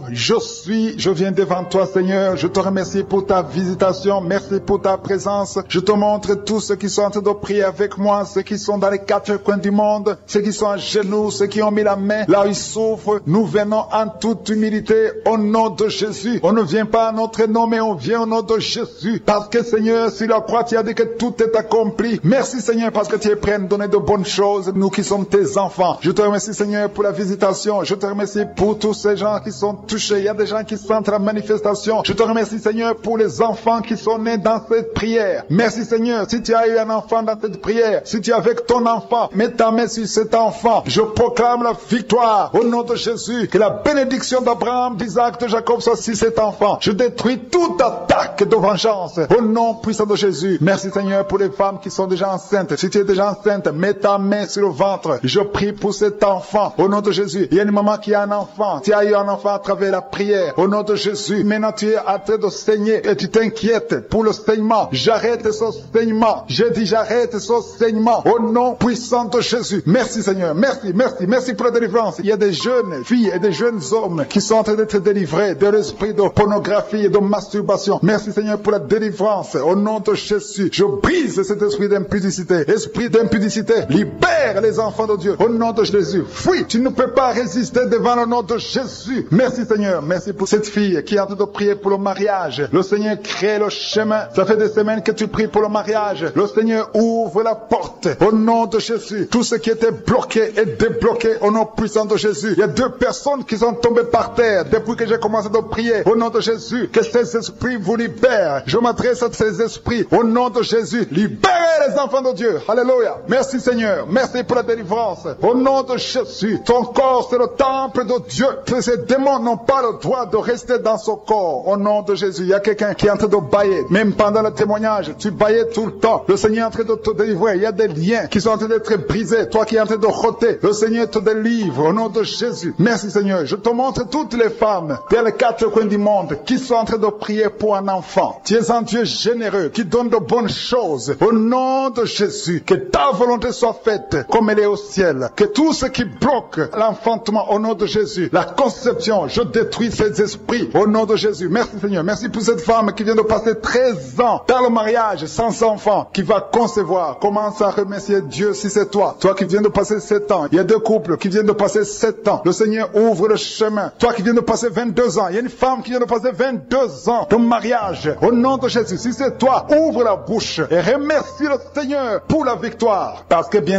je viens devant toi, Seigneur. Je te remercie pour ta visitation, merci pour ta présence. Je te montre tous ceux qui sont en train de prier avec moi, ceux qui sont dans les quatre coins du monde, ceux qui sont à genoux, ceux qui ont mis la main là où ils souffrent. Nous venons en toute humilité au nom de Jésus. On ne vient pas à notre nom, mais on vient au nom de Jésus. Parce que, Seigneur, sur la croix, tu as dit que tout est accompli. Merci, Seigneur, parce que tu es prêt à nous donner de bonnes choses. Nous qui sommes tes enfants. Je te remercie, Seigneur, pour la visitation. Je te remercie pour tous ces gens qui sont touchés. Il y a des gens qui sentent la manifestation. Je te remercie, Seigneur, pour les enfants qui sont nés dans cette prière. Merci, Seigneur. Si tu as eu un enfant dans cette prière, si tu es avec ton enfant, mets ta main sur cet enfant. Je proclame la victoire au nom de Jésus. Que la bénédiction d'Abraham, d'Isaac, de Jacob soit sur cet enfant. Je détruis toute attaque de vengeance au nom puissant de Jésus. Merci, Seigneur, pour les femmes qui sont déjà enceintes. Si tu es déjà enceinte, mets ta main sur le ventre. Je prie pour cet enfant au nom de Jésus. Il y a une maman qui a un enfant. Tu as eu un enfant à travers la prière au nom de Jésus. Maintenant tu es en train de saigner et tu t'inquiètes pour le saignement. J'arrête ce saignement. Je dis j'arrête ce saignement au nom puissant de Jésus. Merci Seigneur. Merci pour la délivrance. Il y a des jeunes filles et des jeunes hommes qui sont en train d'être délivrés de l'esprit de pornographie et de masturbation. Merci Seigneur pour la délivrance au nom de Jésus. Je brise cet esprit d'impudicité. Esprit d'impudicité. Libère les enfants de Dieu au nom de Jésus. Fuis, tu ne peux pas résister devant le nom de Jésus. Merci Seigneur, merci pour cette fille qui est en train de prier pour le mariage. Le Seigneur crée le chemin. Ça fait des semaines que tu pries pour le mariage. Le Seigneur ouvre la porte au nom de Jésus. Tout ce qui était bloqué est débloqué au nom puissant de Jésus. Il y a 2 personnes qui sont tombées par terre depuis que j'ai commencé de prier au nom de Jésus. Que ces esprits vous libèrent. Je m'adresse à ces esprits au nom de Jésus. Libérez les enfants de Dieu. Alléluia. Merci Seigneur. Merci pour la délivrance. Au nom de Jésus, ton corps c'est le temple de Dieu. Que ces démons n'ont pas le droit de rester dans son corps. Au nom de Jésus, il y a quelqu'un qui est en train de bailler. Même pendant le témoignage, tu baillais tout le temps. Le Seigneur est en train de te délivrer. Il y a des liens qui sont en train d'être brisés. Toi qui es en train de roter, le Seigneur te délivre. Au nom de Jésus. Merci Seigneur. Je te montre toutes les femmes dans les 4 coins du monde qui sont en train de prier pour un enfant. Tu es un Dieu généreux qui donne de bonnes choses. Au nom de Jésus, que ta volonté soit faite comme elle est au ciel. Que tout ce qui bloque l'enfantement au nom de Jésus, la conception, je détruis ces esprits au nom de Jésus. Merci Seigneur. Merci pour cette femme qui vient de passer 13 ans dans le mariage sans enfant, qui va concevoir. Commence à remercier Dieu si c'est toi. Toi qui viens de passer 7 ans. Il y a 2 couples qui viennent de passer 7 ans. Le Seigneur ouvre le chemin. Toi qui viens de passer 22 ans. Il y a une femme qui vient de passer 22 ans de mariage. Au nom de Jésus, si c'est toi, ouvre la bouche et remercie le Seigneur pour la victoire. Parce que bientôt tu vas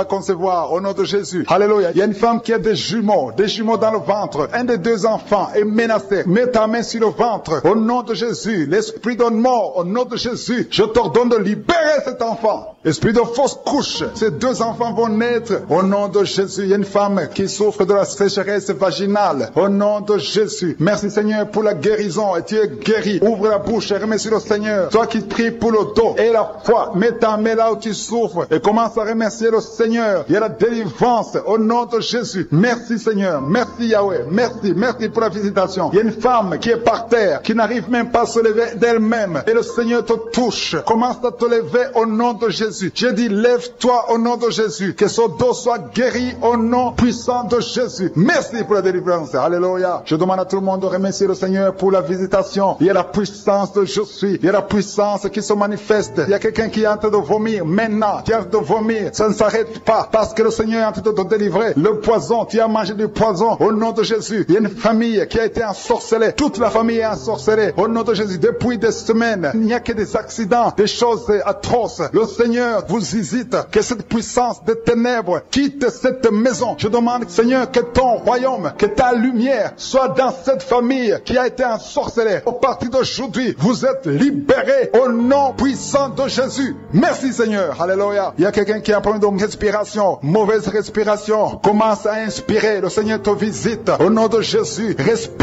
la concevoir au nom de Jésus. Alléluia. Il y a une femme qui a des jumeaux dans le ventre. Un des deux enfants est menacé. Mets ta main sur le ventre au nom de Jésus. L'esprit de mort au nom de Jésus. Je t'ordonne de libérer cet enfant. Esprit de fausse couche. Ces deux enfants vont naître au nom de Jésus. Il y a une femme qui souffre de la sécheresse vaginale au nom de Jésus. Merci Seigneur pour la guérison. Et tu es guéri. Ouvre la bouche et remercie le Seigneur. Toi qui pries pour le dos et la foi, mets ta main là où tu souffres et commence à remercier le Seigneur. Il y a la délivrance au nom de Jésus. Merci Seigneur. Merci Yahweh. Merci pour la visitation. Il y a une femme qui est par terre, qui n'arrive même pas à se lever d'elle-même. Et le Seigneur te touche. Commence à te lever au nom de Jésus. J'ai dit, lève-toi au nom de Jésus. Que son dos soit guéri au nom puissant de Jésus. Merci pour la délivrance. Alléluia. Je demande à tout le monde de remercier le Seigneur pour la visitation. Il y a la puissance de je suis. Il y a la puissance qui se manifeste. Il y a quelqu'un qui est en train de vomir. Maintenant, qui est en train de vomir. Ça ne s'arrête pas. Parce que le Seigneur est en train de te délivrer. Le poison, tu as mangé du poison au nom de Jésus. Il y a une famille qui a été ensorcelée. Toute la famille est ensorcelée au nom de Jésus. Depuis des semaines, il n'y a que des accidents, des choses atroces. Le Seigneur vous visite. Que cette puissance des ténèbres quitte cette maison. Je demande, Seigneur, que ton royaume, que ta lumière soit dans cette famille qui a été ensorcelée. Au partir d'aujourd'hui, vous êtes libérés au nom puissant de Jésus. Merci Seigneur. Alléluia. Il y a quelqu'un qui a un problème de respiration, mauvaise respiration. Commence à inspirer. Le Seigneur te visite au nom de Jésus.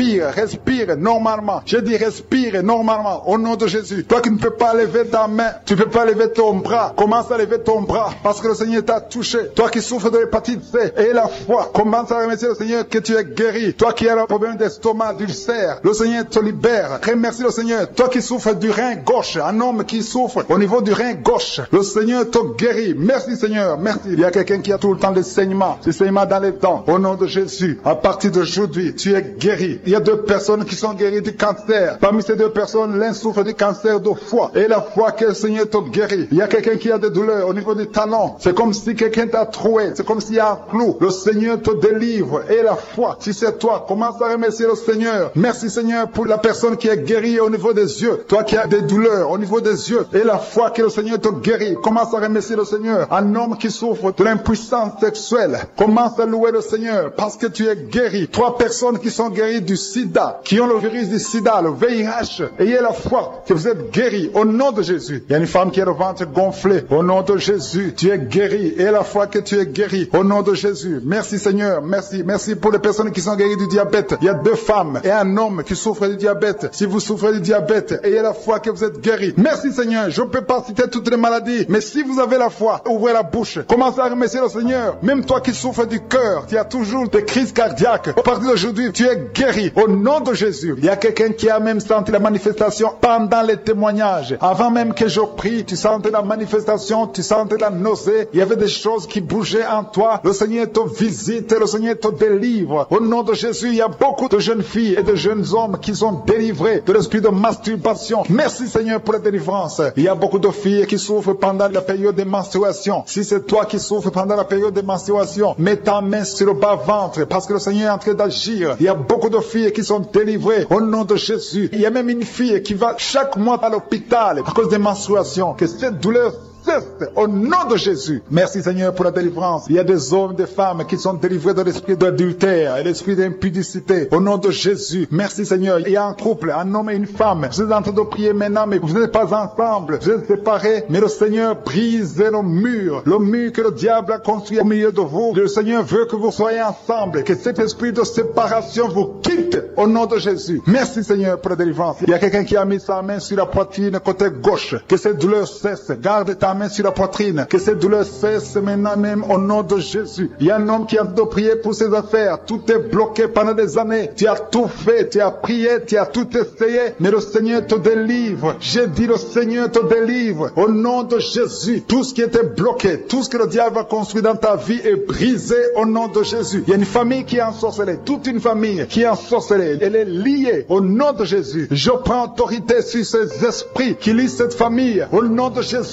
Respire normalement. Je dis respire normalement au nom de Jésus. Toi qui ne peux pas lever ta main, tu ne peux pas lever ton bras. Commence à lever ton bras parce que le Seigneur t'a touché. Toi qui souffres de l'hépatite C et la foi, commence à remercier le Seigneur que tu es guéri. Toi qui as un problème d'estomac, d'ulcère, le Seigneur te libère. Remercie le Seigneur. Toi qui souffres du rein gauche, un homme qui souffre au niveau du rein gauche, le Seigneur te guérit. Merci Seigneur, merci. Il y a quelqu'un qui a tout le temps des saignements dans les dents. Au nom de Jésus, à partir d'aujourd'hui, tu es guéri. Il y a deux personnes qui sont guéries du cancer. Parmi ces deux personnes, l'un souffre du cancer de foie. Et la foi que le Seigneur te guérit. Il y a quelqu'un qui a des douleurs au niveau du talon. C'est comme si quelqu'un t'a troué. C'est comme s'il y a un clou. Le Seigneur te délivre. Et la foi, si c'est toi, commence à remercier le Seigneur. Merci Seigneur pour la personne qui est guérie au niveau des yeux. Toi qui as des douleurs au niveau des yeux. Et la foi que le Seigneur te guérit. Commence à remercier le Seigneur. Un homme qui souffre de l'impuissance sexuelle. Commence à louer le Seigneur parce que tu es guéri. 3 personnes qui sont guéries du sida, qui ont le virus du sida, le VIH. Ayez la foi que vous êtes guéris au nom de Jésus. Il y a une femme qui a le ventre gonflé. Au nom de Jésus, tu es guéri. Et la foi que tu es guéri au nom de Jésus. Merci Seigneur, merci. Merci pour les personnes qui sont guéries du diabète. Il y a 2 femmes et un homme qui souffrent du diabète. Si vous souffrez du diabète, ayez la foi que vous êtes guéri. Merci Seigneur. Je ne peux pas citer toutes les maladies, mais si vous avez la foi, ouvrez la bouche. Commencez à remercier le Seigneur. Même toi qui souffres du cœur, tu as toujours des crises cardiaques. À partir d'aujourd'hui, tu es guéri au nom de Jésus. Il y a quelqu'un qui a même senti la manifestation pendant les témoignages. Avant même que je prie, tu sentais la manifestation, tu sentais la nausée. Il y avait des choses qui bougeaient en toi. Le Seigneur te visite, le Seigneur te délivre. Au nom de Jésus, il y a beaucoup de jeunes filles et de jeunes hommes qui sont délivrés de l'esprit de masturbation. Merci Seigneur pour la délivrance. Il y a beaucoup de filles qui souffrent pendant la période de menstruation. Si c'est toi qui souffres pendant la période de menstruation, mets ta main sur le bas-ventre parce que le Seigneur est en train d'agir. Il y a beaucoup de filles qui sont délivrées au nom de Jésus. Il y a même une fille qui va chaque mois à l'hôpital à cause des menstruations. Que cette douleur cesse au nom de Jésus. Merci Seigneur pour la délivrance. Il y a des hommes, des femmes qui sont délivrés de l'esprit d'adultère et l'esprit d'impudicité. Au nom de Jésus. Merci Seigneur. Il y a un couple, un homme et une femme. Vous êtes en train de prier maintenant, mais vous n'êtes pas ensemble. Vous êtes séparés, mais le Seigneur brise le mur que le diable a construit au milieu de vous. Le Seigneur veut que vous soyez ensemble, que cet esprit de séparation vous quitte au nom de Jésus. Merci Seigneur pour la délivrance. Il y a quelqu'un qui a mis sa main sur la poitrine côté gauche. Que cette douleur cesse. Garde ta main sur la poitrine. Que cette douleur cesse maintenant même au nom de Jésus. Il y a un homme qui a de prier pour ses affaires. Tout est bloqué pendant des années. Tu as tout fait, tu as prié, tu as tout essayé, mais le Seigneur te délivre. J'ai dit le Seigneur te délivre. Au nom de Jésus, tout ce qui était bloqué, tout ce que le diable a construit dans ta vie est brisé au nom de Jésus. Il y a une famille qui est ensorcelée, toute une famille qui est ensorcelée. Elle est liée au nom de Jésus. Je prends autorité sur ces esprits qui lient cette famille. Au nom de Jésus, je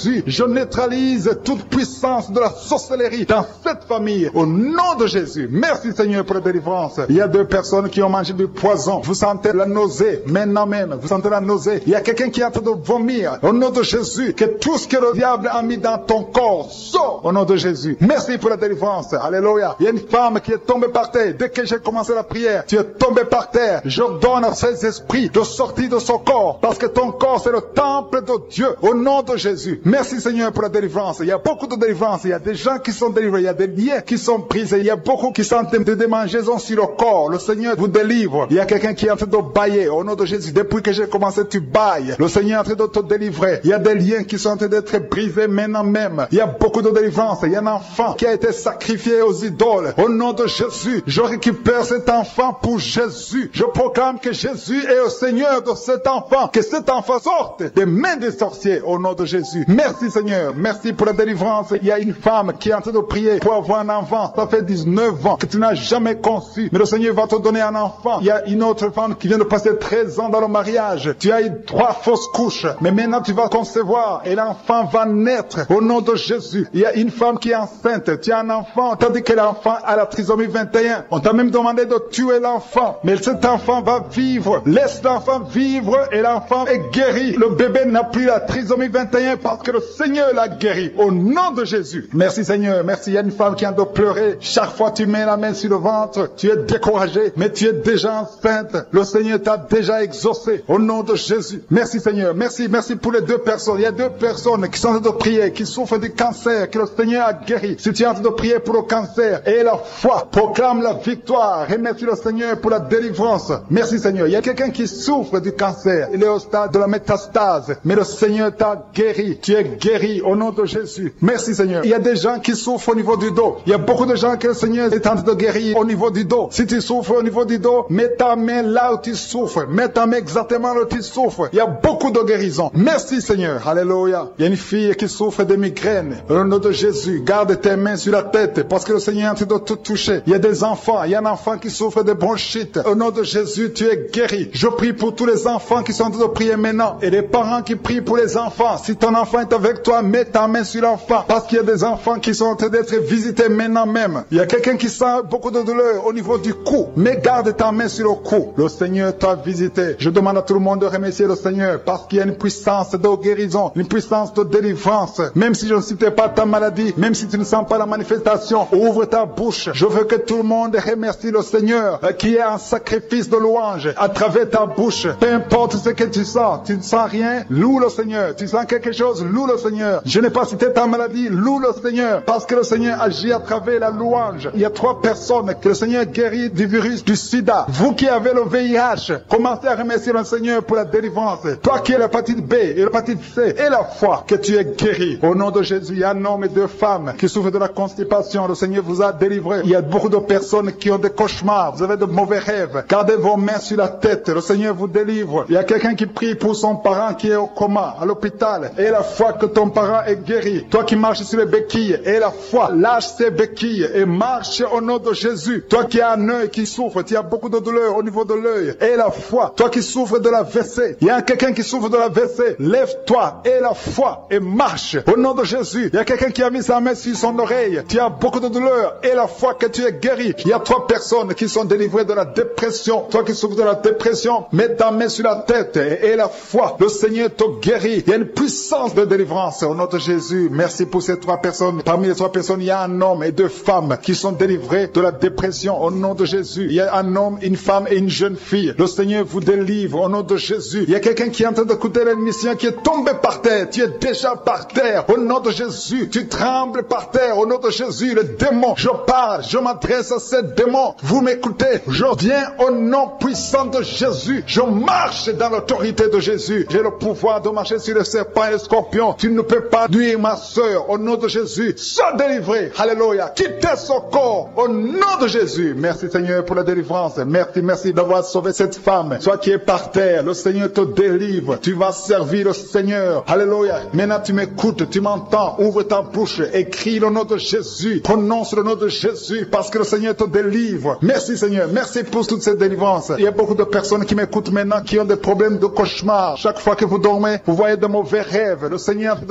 neutralise toute puissance de la sorcellerie dans cette famille. Au nom de Jésus. Merci Seigneur pour la délivrance. Il y a 2 personnes qui ont mangé du poison. Vous sentez la nausée. Maintenant même, vous sentez la nausée. Il y a quelqu'un qui est en train de vomir. Au nom de Jésus, que tout ce que le diable a mis dans ton corps sort au nom de Jésus. Merci pour la délivrance. Alléluia. Il y a une femme qui est tombée par terre. Dès que j'ai commencé la prière, tu es tombé par terre. J'ordonne à ces esprits de sortir de son corps. Parce que ton corps, c'est le temple de Dieu. Au nom de Jésus. Merci Seigneur pour la délivrance. Il y a beaucoup de délivrance. Il y a des gens qui sont délivrés. Il y a des liens qui sont brisés. Il y a beaucoup qui sont de démangeaisons sur le corps. Le Seigneur vous délivre. Il y a quelqu'un qui est en train de bailler. Au nom de Jésus. Depuis que j'ai commencé, tu bailles. Le Seigneur est en train de te délivrer. Il y a des liens qui sont en train d'être brisés maintenant même. Il y a beaucoup de délivrance. Il y a un enfant qui a été sacrifié aux idoles. Au nom de Jésus, je récupère cet enfant pour Jésus. Je proclame que Jésus est le Seigneur de cet enfant. Que cet enfant sorte des mains des sorciers au nom de Jésus. Merci Seigneur. Merci pour la délivrance. Il y a une femme qui est en train de prier pour avoir un enfant. Ça fait 19 ans que tu n'as jamais conçu. Mais le Seigneur va te donner un enfant. Il y a une autre femme qui vient de passer 13 ans dans le mariage. Tu as eu 3 fausses couches. Mais maintenant tu vas concevoir et l'enfant va naître au nom de Jésus. Il y a une femme qui est enceinte. Tu as un enfant. Tandis que l'enfant a la trisomie 21. On t'a même demandé de tuer l'enfant. Mais cet enfant va vivre. Laisse l'enfant vivre et l'enfant est guéri. Le bébé n'a plus la trisomie 21 parce que le Seigneur l'a guéri. Au nom de Jésus. Merci Seigneur. Merci. Il y a une femme qui a de pleurer. Chaque fois tu mets la main sur le ventre, tu es découragé, mais tu es déjà enceinte. Le Seigneur t'a déjà exaucé. Au nom de Jésus. Merci Seigneur. Merci. Merci pour les 2 personnes. Il y a 2 personnes qui sont en train de prier, qui souffrent du cancer, que le Seigneur a guéri. Si tu es en train de prier pour le cancer et la foi, proclame la victoire. Remercie le Seigneur pour la délivrance. Merci Seigneur. Il y a quelqu'un qui souffre du cancer. Il est au stade de la métastase. Mais le Seigneur t'a guéri. Tu es guéri au nom de Jésus. Merci Seigneur. Il y a des gens qui souffrent au niveau du dos. Il y a beaucoup de gens que le Seigneur est en train de guérir au niveau du dos. Si tu souffres au niveau du dos, mets ta main là où tu souffres. Mets ta main exactement là où tu souffres. Il y a beaucoup de guérisons. Merci Seigneur. Alléluia. Il y a une fille qui souffre de migraines. Au nom de Jésus, garde tes mains sur la tête parce que le Seigneur est en train de te toucher. Il y a des enfants. Il y a un enfant qui souffre de bronchite. Au nom de Jésus, tu es guéri. Je prie pour tous les enfants qui sont en train de prier maintenant et les parents qui prient pour les enfants. Si ton enfant est avec toi, mets ta main sur l'enfant parce qu'il y a des enfants qui sont en train d'être visités maintenant même. Il y a quelqu'un qui sent beaucoup de douleur au niveau du cou. Mais garde ta main sur le cou. Le Seigneur t'a visité. Je demande à tout le monde de remercier le Seigneur parce qu'il y a une puissance de guérison, une puissance de délivrance. Même si je ne citais pas ta maladie, même si tu ne sens pas la manifestation, ouvre ta bouche. Je veux que tout le monde remercie le Seigneur qui est un sacrifice de louange à travers ta bouche. Peu importe ce que tu sens sens rien, loue le Seigneur. Tu sens quelque chose, loue le Seigneur. Je n'ai pas cité ta maladie, loue le Seigneur parce que le Seigneur agit à travers la louange. Il y a 3 personnes que le Seigneur guérit du virus du sida. Vous qui avez le VIH, commencez à remercier le Seigneur pour la délivrance. Toi qui as l'hépatite B et l'hépatite C et la foi que tu es guéri. Au nom de Jésus, il y a un homme et 2 femmes qui souffrent de la constipation. Le Seigneur vous a délivré. Il y a beaucoup de personnes qui ont des cauchemars. Vous avez de mauvais rêves. Gardez vos mains sur la tête. Le Seigneur vous délivre. Il y a quelqu'un qui prie pour son parent qui est au coma, à l'hôpital. Et la foi que ton parent est guéri. Toi qui marches sur les béquilles. Et la foi, lâche ces béquilles et marche au nom de Jésus. Toi qui as un œil qui souffre, tu as beaucoup de douleur au niveau de l'œil. Et la foi, toi qui souffres de la WC. Il y a quelqu'un qui souffre de la WC. Lève-toi et la foi et marche au nom de Jésus. Il y a quelqu'un qui a mis sa main sur son oreille. Tu as beaucoup de douleur et la foi que tu es guéri. Il y a 3 personnes qui sont délivrées de la dépression. Toi qui souffres de la dépression, mets ta main sur la tête et la foi. Le Seigneur te guérit. Il y a une puissance de délivrance au nom de Jésus. Merci pour ces 3 personnes. Parmi les 3 personnes, il y a un homme et 2 femmes qui sont délivrés de la dépression au nom de Jésus. Il y a un homme, une femme et une jeune fille. Le Seigneur vous délivre au nom de Jésus. Il y a quelqu'un qui est en train d'écouter l'émission qui est tombé par terre. Tu es déjà par terre au nom de Jésus. Tu trembles par terre au nom de Jésus. Le démon, je parle, je m'adresse à ces démons. Vous m'écoutez. Je viens au nom puissant de Jésus. Je marche dans l'autorité de Jésus. J'ai le pouvoir de marcher sur les serpents et les scorpions. Tu ne peux pas nuire ma soeur au nom de Jésus. Sois délivré. Alléluia. Quittez son corps au nom de Jésus. Merci Seigneur pour la délivrance. Merci d'avoir sauvé cette femme. Toi qui es par terre, le Seigneur te délivre. Tu vas servir le Seigneur. Alléluia. Maintenant tu m'écoutes, tu m'entends. Ouvre ta bouche, écris le nom de Jésus. Prononce le nom de Jésus parce que le Seigneur te délivre. Merci Seigneur. Merci pour toute cette délivrance. Il y a beaucoup de personnes qui m'écoutent maintenant qui ont des problèmes de cauchemar. Chaque fois que vous dormez, vous voyez de mauvais rêves. Le Seigneur de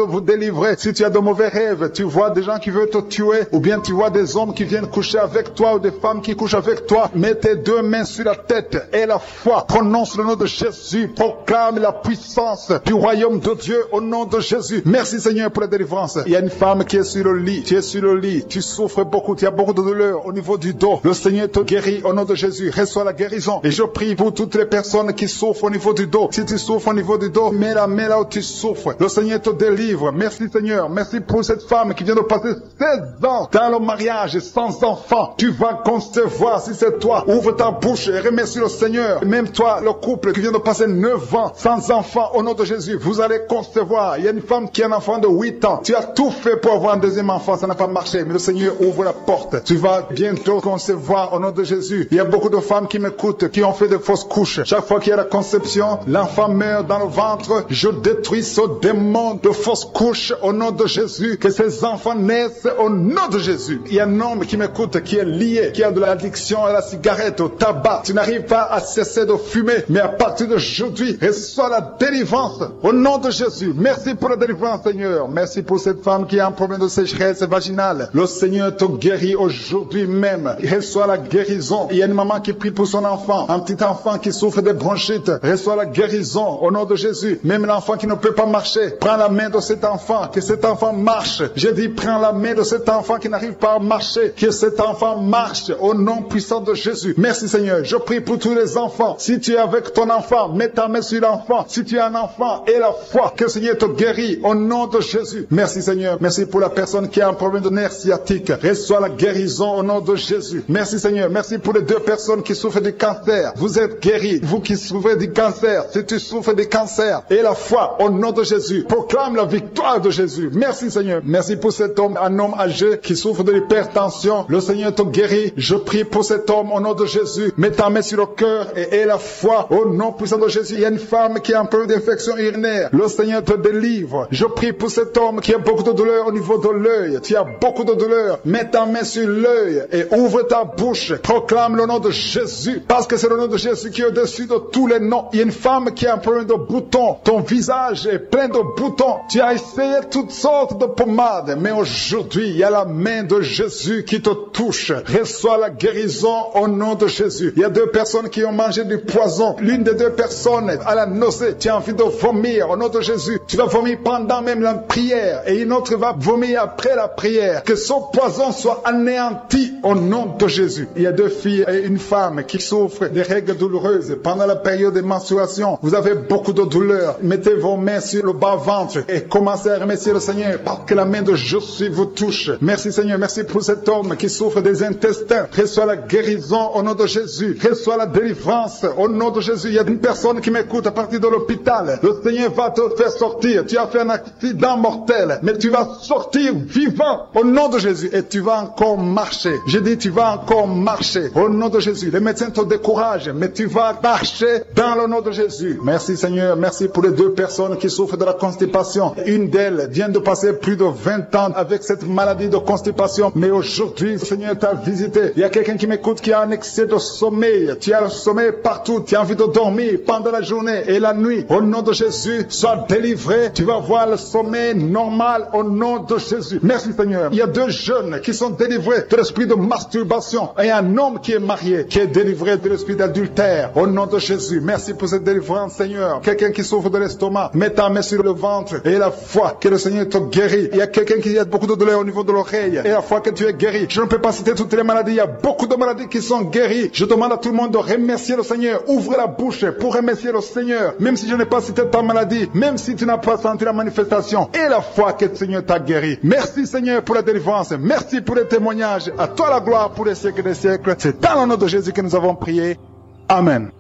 vous délivrer. Si tu as de mauvais rêves, tu vois des gens qui veulent te tuer, ou bien tu vois des hommes qui viennent coucher avec toi, ou des femmes qui couchent avec toi, mets tes deux mains sur la tête et la foi. Prononce le nom de Jésus. Proclame la puissance du royaume de Dieu au nom de Jésus. Merci Seigneur pour la délivrance. Il y a une femme qui est sur le lit. Tu es sur le lit. Tu souffres beaucoup. Tu as beaucoup de douleur au niveau du dos. Le Seigneur te guérit au nom de Jésus. Reçois la guérison. Et je prie pour toutes les personnes qui souffrent au niveau du dos. Si tu souffres au niveau du dos, mets la main là où tu souffres. Le Seigneur te délivre. Merci Seigneur. Merci pour cette femme qui vient de passer 16 ans dans le mariage sans enfant. Tu vas concevoir si c'est toi. Ouvre ta bouche et remercie le Seigneur. Même toi, le couple qui vient de passer 9 ans sans enfant, au nom de Jésus, vous allez concevoir. Il y a une femme qui a un enfant de 8 ans. Tu as tout fait pour avoir un deuxième enfant, ça n'a pas marché. Mais le Seigneur ouvre la porte. Tu vas bientôt concevoir au nom de Jésus. Il y a beaucoup de femmes qui m'écoutent, qui ont fait de fausses couches. Chaque fois qu'il y a la conception, l'enfant meurt dans le ventre. Je détruis ce démon de fausses couches au nom de Jésus. Que ces enfants naissent au nom de Jésus. Il y a un homme qui m'écoute, qui est lié, qui a de l'addiction à la cigarette, au tabac. Tu n'arrives pas à cesser de fumer, mais à partir d'aujourd'hui, reçois la délivrance au nom de Jésus. Merci pour la délivrance, Seigneur. Merci pour cette femme qui a un problème de sécheresse vaginale. Le Seigneur te guérit aujourd'hui même. Reçois la guérison. Il y a une maman qui prie pour son enfant, un petit enfant qui souffre de bronchite. Reçois la guérison au nom de Jésus. Même l'enfant qui ne peut pas marcher, prends la main de cet enfant, que cet enfant marche. Je dis, prends la main de cet enfant qui n'arrive pas à marcher, que cet enfant marche au nom puissant de Jésus. Merci Seigneur. Je prie pour tous les enfants. Si tu es avec ton enfant, mets ta main sur l'enfant. Si tu es un enfant, et la foi, que le Seigneur te guérit au nom de Jésus. Merci Seigneur. Merci pour la personne qui a un problème de nerf sciatique. Reçois la guérison au nom de Jésus. Merci Seigneur. Merci pour les 2 personnes qui souffrent du cancer. Vous êtes guéris. Vous qui souffrez du cancer, si tu souffres du cancer, et la foi au nom de Jésus. Proclame la victoire de Jésus. Merci Seigneur. Merci pour cet homme, un homme âgé qui souffre de l'hypertension. Le Seigneur te guérit. Je prie pour cet homme au nom de Jésus. Mets ta main sur le cœur et la foi au nom puissant de Jésus. Il y a une femme qui a un problème d'infection urinaire. Le Seigneur te délivre. Je prie pour cet homme qui a beaucoup de douleur au niveau de l'œil. Tu as beaucoup de douleur. Mets ta main sur l'œil et ouvre ta bouche. Proclame le nom de Jésus. Parce que c'est le nom de Jésus qui est au-dessus de tous les noms. Il y a une femme qui a un problème de boutons. Ton visage est plein de boutons. Tu as essayé toutes sortes de pommades. Mais aujourd'hui, il y a la main de Jésus qui te touche. Reçois la guérison au nom de Jésus. Il y a 2 personnes qui ont mangé du poison. L'une des 2 personnes a la nausée. Tu as envie de vomir au nom de Jésus. Tu vas vomir pendant même la prière. Et une autre va vomir après la prière. Que ce poison soit anéanti au nom de Jésus. Il y a 2 filles et une femme qui souffrent des règles douloureuses pendant la période de menstruation. Vous avez beaucoup de douleur. Mettez vos mains sur le bas-ventre et commencez à remercier le Seigneur parce que la main de Jésus vous touche. Merci Seigneur. Merci pour cet homme qui souffre des intestins. Reçois la guérison au nom de Jésus. Reçois la délivrance au nom de Jésus. Il y a une personne qui m'écoute à partir de l'hôpital. Le Seigneur va te faire sortir. Tu as fait un accident mortel, mais tu vas sortir vivant au nom de Jésus et tu vas encore marcher. Je dis tu vas encore marcher au nom de Jésus. Les médecins te découragent, mais tu vas marcher dans le nom de Jésus. Merci Seigneur. Merci pour les 2 personnes qui souffrent de la constipation. Une d'elles vient de passer plus de 20 ans avec cette maladie de constipation, mais aujourd'hui le Seigneur t'a visité. Il y a quelqu'un qui m'écoute qui a un excès de sommeil. Tu as le sommeil partout. Tu as envie de dormir pendant la journée et la nuit. Au nom de Jésus, sois délivré. Tu vas voir le sommeil normal au nom de Jésus. Merci Seigneur. Il y a 2 jeunes qui sont délivrés de l'esprit de masturbation et un homme qui est marié qui est délivré de l'esprit d'adultère au nom de Jésus. Merci pour cette délivrance Seigneur. Quelqu'un qui souffre de l'estomac, mets ta main sur le ventre et la foi que le Seigneur te guérit. Il y a quelqu'un qui a beaucoup de douleur au niveau de l'oreille et la foi que tu es guéri. Je ne peux pas citer toutes les maladies. Il y a beaucoup de maladies qui sont guéries. Je demande à tout le monde de remercier le Seigneur. Ouvre la bouche pour remercier le Seigneur. Même si je n'ai pas cité ta maladie, même si tu n'as pas senti la manifestation et la foi que le Seigneur t'a guéri. Merci Seigneur pour la délivrance. Merci pour les témoignages. À toi la gloire pour les siècles des siècles. C'est dans le nom de Jésus que nous avons prié. Amen.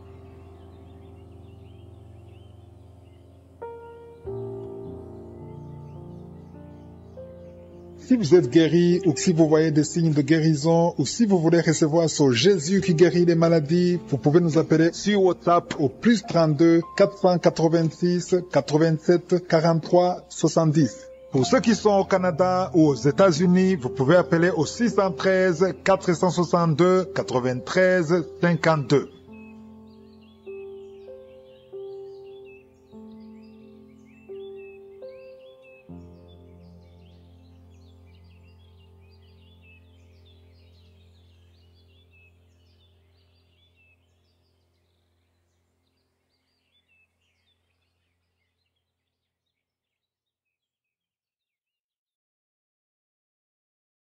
Si vous êtes guéri ou si vous voyez des signes de guérison ou si vous voulez recevoir ce Jésus qui guérit les maladies, vous pouvez nous appeler sur WhatsApp au +32 486 87 43 70. Pour ceux qui sont au Canada ou aux États-Unis, vous pouvez appeler au 613 462 93 52.